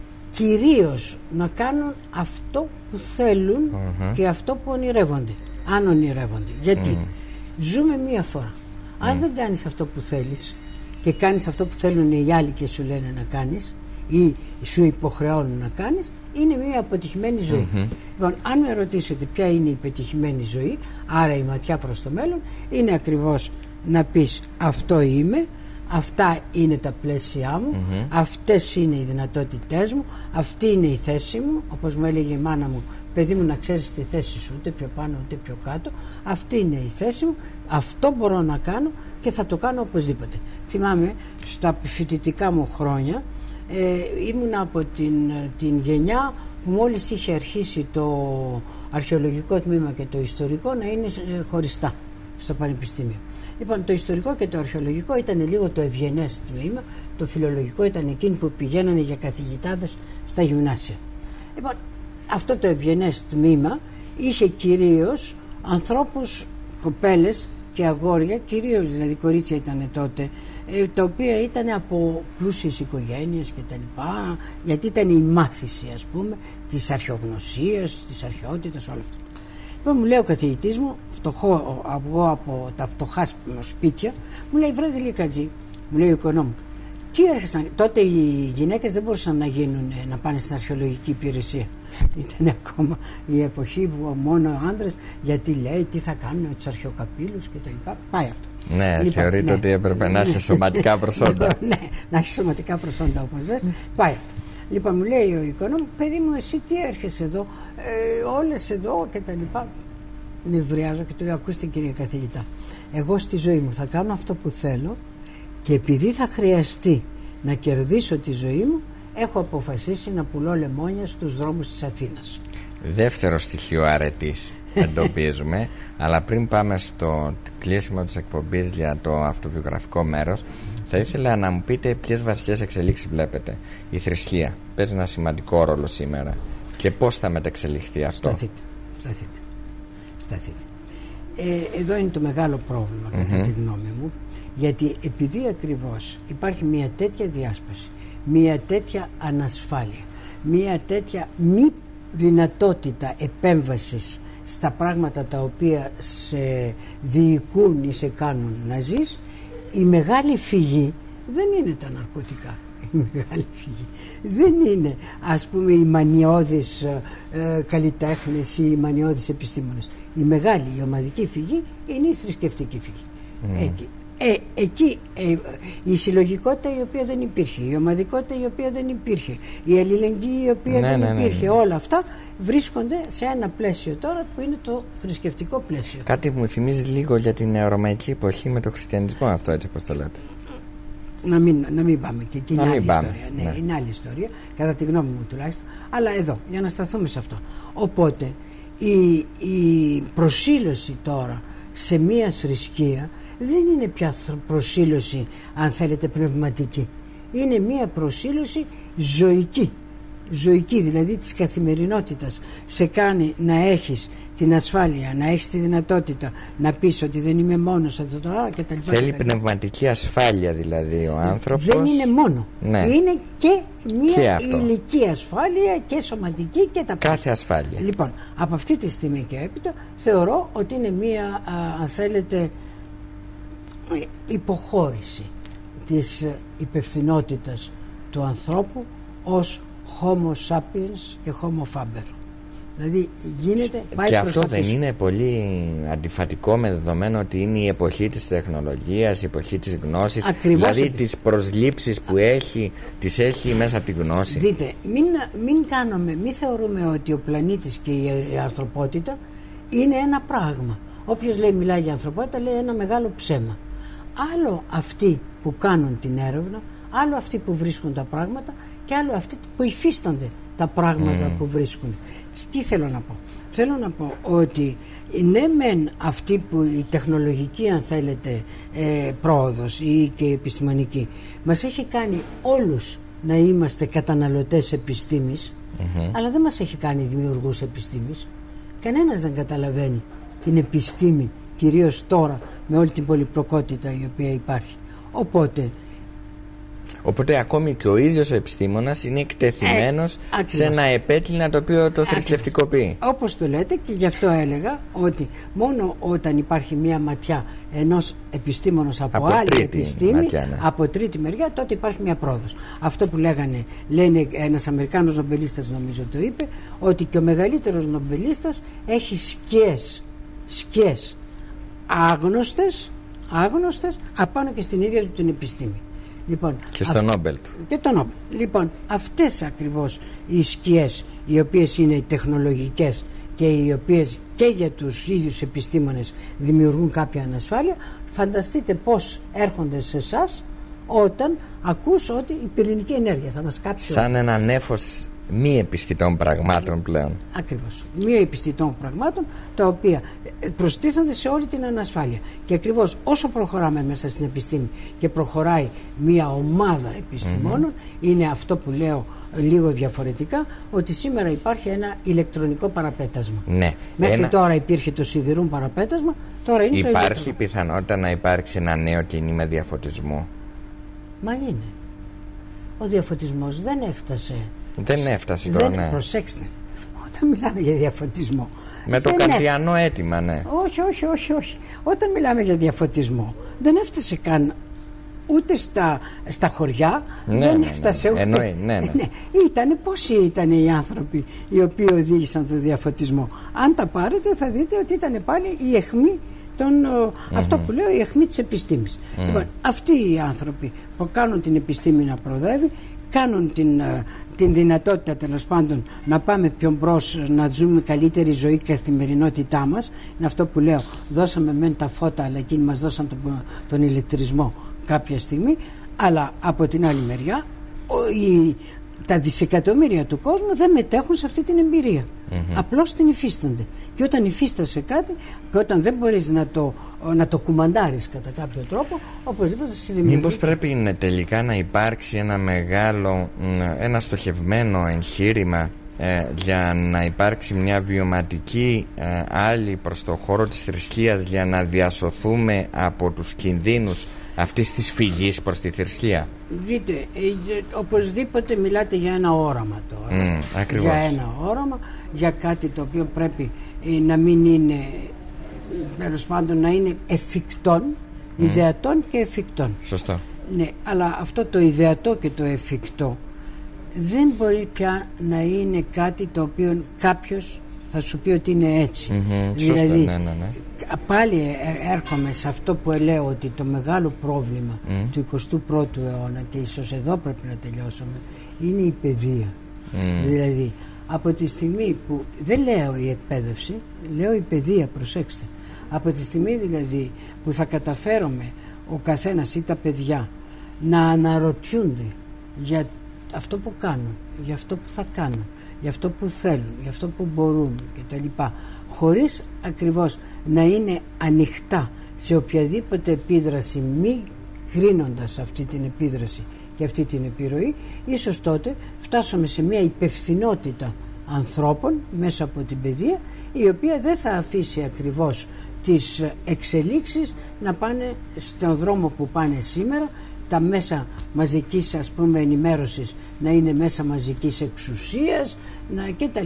κυρίως να κάνουν αυτό που θέλουν και αυτό που ονειρεύονται, αν ονειρεύονται. Γιατί ζούμε μία φορά. Αν δεν κάνεις αυτό που θέλεις και κάνεις αυτό που θέλουν οι άλλοι και σου λένε να κάνεις ή σου υποχρεώνουν να κάνεις, είναι μία αποτυχημένη ζωή. Λοιπόν, αν με ρωτήσετε ποια είναι η πετυχημένη ζωή, άρα η ματιά προς το μέλλον, είναι ακριβώς να πεις αυτό είμαι, αυτά είναι τα πλαίσια μου, αυτές είναι οι δυνατότητές μου, αυτή είναι η θέση μου, όπως μου έλεγε η μάνα μου, παιδί μου, να ξέρεις τη θέση σου, ούτε πιο πάνω ούτε πιο κάτω, αυτή είναι η θέση μου, αυτό μπορώ να κάνω και θα το κάνω οπωσδήποτε. Θυμάμαι στα φοιτητικά μου χρόνια, ήμουνα από την γενιά που μόλις είχε αρχίσει το αρχαιολογικό τμήμα και το ιστορικό να είναι χωριστά στο πανεπιστήμιο. Λοιπόν, το ιστορικό και το αρχαιολογικό ήταν λίγο το ευγενές τμήμα, το φιλολογικό ήταν εκείνοι που πηγαίνανε για καθηγητάδες στα γυμνάσια. Λοιπόν, αυτό το ευγενές τμήμα είχε κυρίως ανθρώπους, κοπέλες και αγόρια, κυρίως δηλαδή κορίτσια ήταν τότε, τα οποία ήταν από πλούσιες οικογένειες και τα λοιπά, γιατί ήταν η μάθηση, ας πούμε, της αρχαιογνωσίας, της αρχαιότητας, όλα αυτά. Λοιπόν, μου λέει ο καθηγητής μου, εγώ από τα φτωχά σπίτια, μου λέει, βρε Γλυκατζή, μου λέει ο οικονόμου, τι έρχεσαν, τότε οι γυναίκες δεν μπορούσαν να πάνε στην αρχαιολογική υπηρεσία. Ήταν ακόμα η εποχή που μόνο άντρες, γιατί λέει τι θα κάνουν με τους αρχαιοκαπήλους και τα λοιπά. Πάει αυτό. Ναι, λοιπόν, θεωρείτε ότι έπρεπε να έχει σωματικά προσόντα. Ναι, να έχει σωματικά προσόντα, όπως λες. Πάει αυτό. Λοιπόν, μου λέει ο οικονόμου, παιδί μου, εσύ τι έρχεσαι εδώ, όλες εδώ και τα λοιπά. Νευριάζω και του λέω, ακούστε κύριε καθηγητά, εγώ στη ζωή μου θα κάνω αυτό που θέλω και επειδή θα χρειαστεί να κερδίσω τη ζωή μου, έχω αποφασίσει να πουλώ λεμόνια στους δρόμους της Αθήνας. Δεύτερο στοιχείο αρετής εντοπίζουμε, αλλά πριν πάμε στο κλείσιμο της εκπομπής για το αυτοβιογραφικό μέρος, Θα ήθελα να μου πείτε ποιες βασικές εξελίξεις βλέπετε. Η θρησκεία παίζει ένα σημαντικό ρόλο σήμερα και πώς θα μεταξελιχθεί αυτό. Σταθείτε. Εδώ είναι το μεγάλο πρόβλημα κατά τη γνώμη μου, γιατί επειδή ακριβώς υπάρχει μια τέτοια διάσπαση, μια τέτοια ανασφάλεια, μια τέτοια μη δυνατότητα επέμβασης στα πράγματα τα οποία σε διοικούν ή σε κάνουν να ζεις, η μεγάλη φυγή δεν είναι τα ναρκωτικά. Η μεγάλη φυγή δεν είναι, ας πούμε, οι μανιώδεις καλλιτέχνες ή οι μανιώδεις επιστήμονες. Η μεγάλη, η ομαδική φυγή είναι η θρησκευτική φυγή. Εκεί η συλλογικότητα η οποία δεν υπήρχε, η ομαδικότητα η οποία δεν υπήρχε, η αλληλεγγύη η οποία δεν υπήρχε, όλα αυτά βρίσκονται σε ένα πλαίσιο τώρα που είναι το θρησκευτικό πλαίσιο. Κάτι που μου θυμίζει λίγο για την ρωμαϊκή εποχή με τον χριστιανισμό, αυτό, έτσι όπως το λέτε. Να μην πάμε και εκεί, είναι άλλη ιστορία. Ναι, είναι άλλη ιστορία, κατά τη γνώμη μου τουλάχιστον. Αλλά εδώ, για να σταθούμε σε αυτό. Οπότε η προσήλωση τώρα σε μία θρησκεία δεν είναι πια προσήλωση, αν θέλετε, πνευματική. Είναι μία προσήλωση ζωική, δηλαδή της καθημερινότητας. Σε κάνει να έχεις την ασφάλεια, να έχεις τη δυνατότητα να πεις ότι δεν είμαι μόνος κτλ. Θέλει πνευματική ασφάλεια δηλαδή ο άνθρωπος. Δεν είναι μόνο. Είναι και μια υλική ασφάλεια και σωματική και τα κάθε ασφάλεια. Λοιπόν, από αυτή τη στιγμή και έπειτα θεωρώ ότι είναι μια, αν θέλετε, υποχώρηση της υπευθυνότητας του ανθρώπου ως Homo sapiens και Homo faber. Δηλαδή γίνεται, πάει και αυτό δεν είναι πολύ αντιφατικό με δεδομένο ότι είναι η εποχή της τεχνολογίας, η εποχή της γνώσης. Ακριβώς, δηλαδή τις προσλήψεις που τις έχει μέσα από τη γνώση. Δείτε, μην θεωρούμε ότι ο πλανήτης και η ανθρωπότητα είναι ένα πράγμα. Όποιος μιλάει για ανθρωπότητα λέει ένα μεγάλο ψέμα. Άλλο αυτοί που κάνουν την έρευνα, άλλο αυτοί που βρίσκουν τα πράγματα και άλλο αυτοί που υφίστανται τα πράγματα που βρίσκουν. Τι θέλω να πω? Θέλω να πω ότι ναι μεν αυτή που η τεχνολογική, αν θέλετε, πρόοδος ή και επιστημονική μας έχει κάνει όλους να είμαστε καταναλωτές επιστήμης, αλλά δεν μας έχει κάνει δημιουργούς επιστήμης. Κανένας δεν καταλαβαίνει την επιστήμη, κυρίως τώρα με όλη την πολυπλοκότητα η οποία υπάρχει. Οπότε ακόμη και ο ίδιος ο επιστήμονας είναι εκτεθειμένος σε ένα επέτειλνα το οποίο το θρησκευτικοποιεί. Όπως το λέτε, και γι' αυτό έλεγα ότι μόνο όταν υπάρχει μία ματιά ενός επιστήμονος από άλλη επιστήμη, ματιά, από τρίτη μεριά, τότε υπάρχει μία πρόοδος. Αυτό που λένε ένας Αμερικάνος νομπελίστας, νομίζω το είπε, ότι και ο μεγαλύτερος νομπελίστας έχει σκιές άγνωστες απάνω και στην ίδια του την επιστήμη. Λοιπόν, και στο Νόμπελ του. Και το Νόμπελ. Λοιπόν, αυτές ακριβώς οι σκιές, οι οποίες είναι τεχνολογικές και οι οποίες και για τους ίδιους επιστήμονες δημιουργούν κάποια ανασφάλεια, φανταστείτε πώς έρχονται σε εσάς όταν ακούς ότι η πυρηνική ενέργεια θα μας κάψει. Σαν ένα νέφος μη επιστητών πραγμάτων πλέον. Ακριβώς. Μη επιστητών πραγμάτων, τα οποία προστίθενται σε όλη την ανασφάλεια. Και ακριβώς όσο προχωράμε μέσα στην επιστήμη και προχωράει μια ομάδα επιστημόνων, είναι αυτό που λέω λίγο διαφορετικά, ότι σήμερα υπάρχει ένα ηλεκτρονικό παραπέτασμα. Ναι. Μέχρι τώρα υπήρχε το σιδηρούν παραπέτασμα, τώρα είναι υπάρχει πιθανότητα να υπάρξει ένα νέο κίνημα διαφωτισμού? Μα είναι. Ο διαφωτισμός δεν έφτασε. Δεν έφτασε τώρα, ναι. Προσέξτε, όταν μιλάμε για διαφωτισμό, με το καντιανό αίτημα, ναι. Όχι. Όταν μιλάμε για διαφωτισμό, δεν έφτασε καν ούτε στα χωριά, δεν έφτασε ούτε. Ναι. Πόσοι ήταν οι άνθρωποι οι οποίοι οδήγησαν τον διαφωτισμό? Αν τα πάρετε, θα δείτε ότι ήταν πάλι η αιχμή. Αυτό που λέω, η αιχμή της επιστήμης. Λοιπόν, αυτοί οι άνθρωποι που κάνουν την επιστήμη να προοδεύει, κάνουν την δυνατότητα, τέλος πάντων, να πάμε πιο μπρος, να ζούμε καλύτερη ζωή και καθημερινότητά μας. Είναι αυτό που λέω, δώσαμε μεν τα φώτα, αλλά εκείνοι μας δώσαν τον ηλεκτρισμό κάποια στιγμή. Αλλά από την άλλη μεριά τα δισεκατομμύρια του κόσμου δεν μετέχουν σε αυτή την εμπειρία. Απλώς την υφίστανται. Και όταν υφίστασε κάτι και όταν δεν μπορείς να το κουμαντάρεις κατά κάποιο τρόπο, οπωσδήποτε στη δημιουργία. Μήπως πρέπει τελικά να υπάρξει ένα στοχευμένο εγχείρημα για να υπάρξει μια βιωματική άλλη προς το χώρο της θρησκείας, για να διασωθούμε από τους κινδύνους αυτής της φυγής προς τη θρησκεία? Δείτε, οπωσδήποτε μιλάτε για ένα όραμα τώρα. Ακριβώς. Για ένα όραμα, για κάτι το οποίο πρέπει να μην είναι, τέλος πάντων, να είναι εφικτόν, ιδεατόν και εφικτόν. Σωστό. Ναι, αλλά αυτό το ιδεατό και το εφικτό δεν μπορεί πια να είναι κάτι το οποίο κάποιος θα σου πει ότι είναι έτσι. Δηλαδή, ναι. πάλι έρχομαι σε αυτό που λέω, ότι το μεγάλο πρόβλημα του 21ου αιώνα, και ίσως εδώ πρέπει να τελειώσουμε, είναι η παιδεία. Δηλαδή, από τη στιγμή που, δεν λέω η εκπαίδευση, λέω η παιδεία, προσέξτε. Από τη στιγμή δηλαδή που θα καταφέρουμε ο καθένας ή τα παιδιά να αναρωτιούνται για αυτό που κάνουν, για αυτό που θα κάνουν, για αυτό που θέλουν, για αυτό που μπορούν κτλ., χωρίς ακριβώς να είναι ανοιχτά σε οποιαδήποτε επίδραση, μη κρίνοντας αυτή την επίδραση και αυτή την επιρροή, ίσως τότε φτάσουμε σε μια υπευθυνότητα ανθρώπων μέσα από την παιδεία, η οποία δεν θα αφήσει ακριβώς τις εξελίξεις να πάνε στον δρόμο που πάνε σήμερα, τα μέσα μαζικής, ας πούμε, ενημέρωσης να είναι μέσα μαζικής εξουσίας κτλ.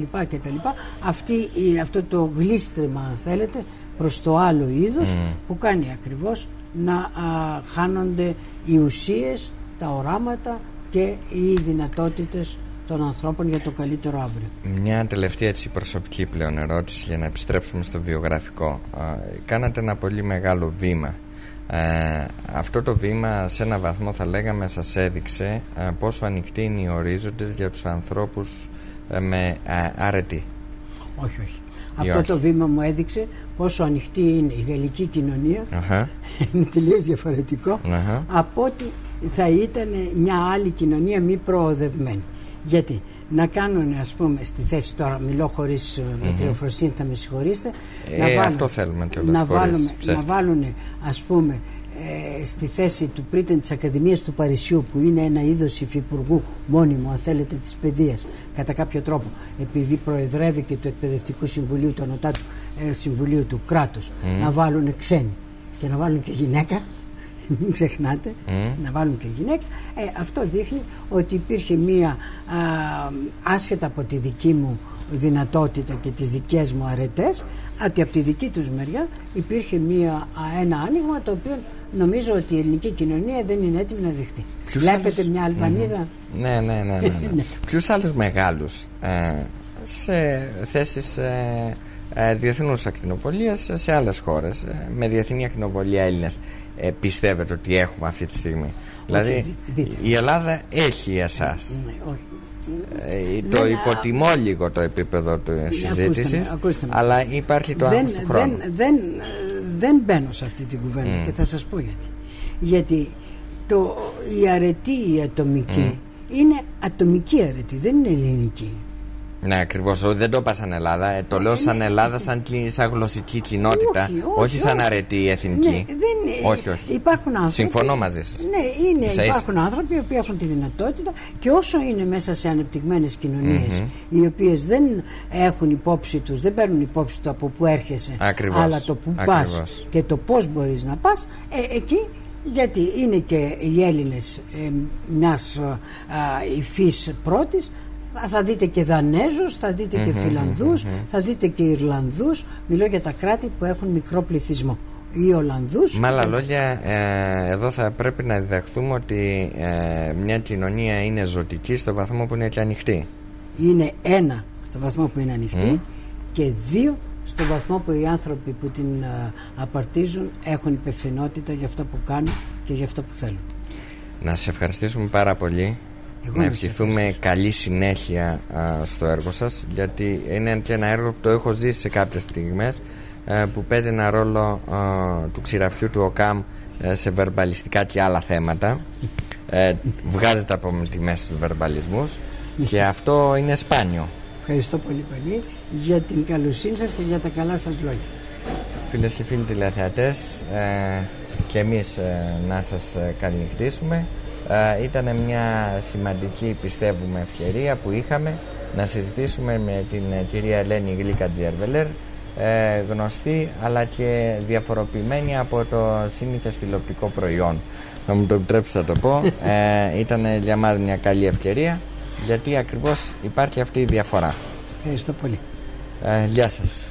Αυτό το γλίστρεμα, αν θέλετε, προς το άλλο είδος, που κάνει ακριβώς να χάνονται οι ουσίες, τα οράματα και οι δυνατότητες των ανθρώπων για το καλύτερο αύριο. Μια τελευταία προσωπική πλέον ερώτηση, για να επιστρέψουμε στο βιογραφικό. Κάνατε ένα πολύ μεγάλο βήμα. Αυτό το βήμα σε ένα βαθμό, θα λέγαμε, σας έδειξε πόσο ανοιχτοί είναι οι ορίζοντες για τους ανθρώπους με αρετή. Όχι. Αυτό το βήμα μου έδειξε πόσο ανοιχτή είναι η γαλλική κοινωνία. Είναι τελείως διαφορετικό από ότι θα ήταν μια άλλη κοινωνία μη προοδευμένη. Γιατί να κάνουν, ας πούμε, στη θέση, τώρα μιλώ χωρίς μετριοφροσύνη, θα με συγχωρήσετε, αυτό θέλουμε να βάλουν, ας πούμε, στη θέση του πρίτεν της Ακαδημίας του Παρισιού, που είναι ένα είδος υφυπουργού μόνιμο, αν θέλετε, της παιδείας, κατά κάποιο τρόπο, επειδή προεδρεύει και του Εκπαιδευτικού Συμβουλίου, του Ανωτάτου Συμβουλίου του κράτους, να βάλουν ξένοι και να βάλουν και γυναίκα. Μην ξεχνάτε, να βάλουν και γυναίκα. Αυτό δείχνει ότι υπήρχε μία, άσχετα από τη δική μου δυνατότητα και τις δικές μου αρετές, ότι από τη δική τους μεριά υπήρχε ένα άνοιγμα, το οποίο νομίζω ότι η ελληνική κοινωνία δεν είναι έτοιμη να δεχτεί. Βλέπετε μια Αλβανίδα. Ναι. Ποιους άλλους μεγάλους σε θέσεις διεθνούς ακτινοβολίας σε άλλες χώρες, με διεθνή ακτινοβολία Έλληνες, πιστεύετε ότι έχουμε αυτή τη στιγμή? Δηλαδή η Ελλάδα έχει εσάς. Το υποτιμώ λίγο το επίπεδο της συζήτησης, αλλά υπάρχει το άγχος του χρόνου. Δεν μπαίνω σε αυτή την κουβέντα και θα σας πω γιατί. Γιατί η αρετή, η ατομική, είναι ατομική αρετή, δεν είναι ελληνική. Ναι, ακριβώς. Δεν το είπα σαν Ελλάδα. Το λέω σαν Ελλάδα, σαν γλωσσική κοινότητα. Όχι σαν αρετή εθνική. Ναι, όχι. Υπάρχουν άνθρωποι. Συμφωνώ μαζί σας. Ναι, υπάρχουν άνθρωποι οι οποίοι έχουν τη δυνατότητα, και όσο είναι μέσα σε ανεπτυγμένες κοινωνίες, οι οποίες δεν έχουν υπόψη τους, δεν παίρνουν υπόψη του από πού έρχεσαι, αλλά το πού πας και το πώς μπορείς να πας, εκεί. Γιατί είναι και οι Έλληνες μιας υφής πρώτης. Θα δείτε και Δανέζους, θα δείτε και Φιλανδούς, θα δείτε και Ιρλανδούς. Μιλώ για τα κράτη που έχουν μικρό πληθυσμό. Οι Ολλανδούς. Με άλλα λόγια, εδώ θα πρέπει να διδαχθούμε ότι μια κοινωνία είναι ζωτική στο βαθμό που είναι και ανοιχτή. Είναι ένα, στο βαθμό που είναι ανοιχτή, και δύο, στο βαθμό που οι άνθρωποι που την απαρτίζουν έχουν υπευθυνότητα για αυτό που κάνουν και για αυτό που θέλουν. Να σας ευχαριστήσουμε πάρα πολύ. Να ευχηθούμε καλή συνέχεια στο έργο σας, γιατί είναι και ένα έργο που το έχω ζήσει σε κάποιες στιγμές, που παίζει ένα ρόλο του ξηραφιού του ΟΚΑΜ σε βερμπαλιστικά και άλλα θέματα. Βγάζεται από τη μέση τους βερμπαλισμούς. Και αυτό είναι σπάνιο. Ευχαριστώ πολύ πολύ για την καλοσύνη σας και για τα καλά σας λόγια. Φίλες και φίλοι τηλεθεατές, και εμείς να σας καληνυχτήσουμε. Ήταν μια σημαντική, πιστεύουμε, ευκαιρία που είχαμε να συζητήσουμε με την κυρία Ελένη Γλίκα Τζιέρβελερ, γνωστή αλλά και διαφοροποιημένη από το σύνηθες τηλεοπτικό προϊόν. Να μου το επιτρέψετε να το πω. Ήταν για μας μια καλή ευκαιρία, γιατί ακριβώς υπάρχει αυτή η διαφορά. Ευχαριστώ πολύ. Γεια σας.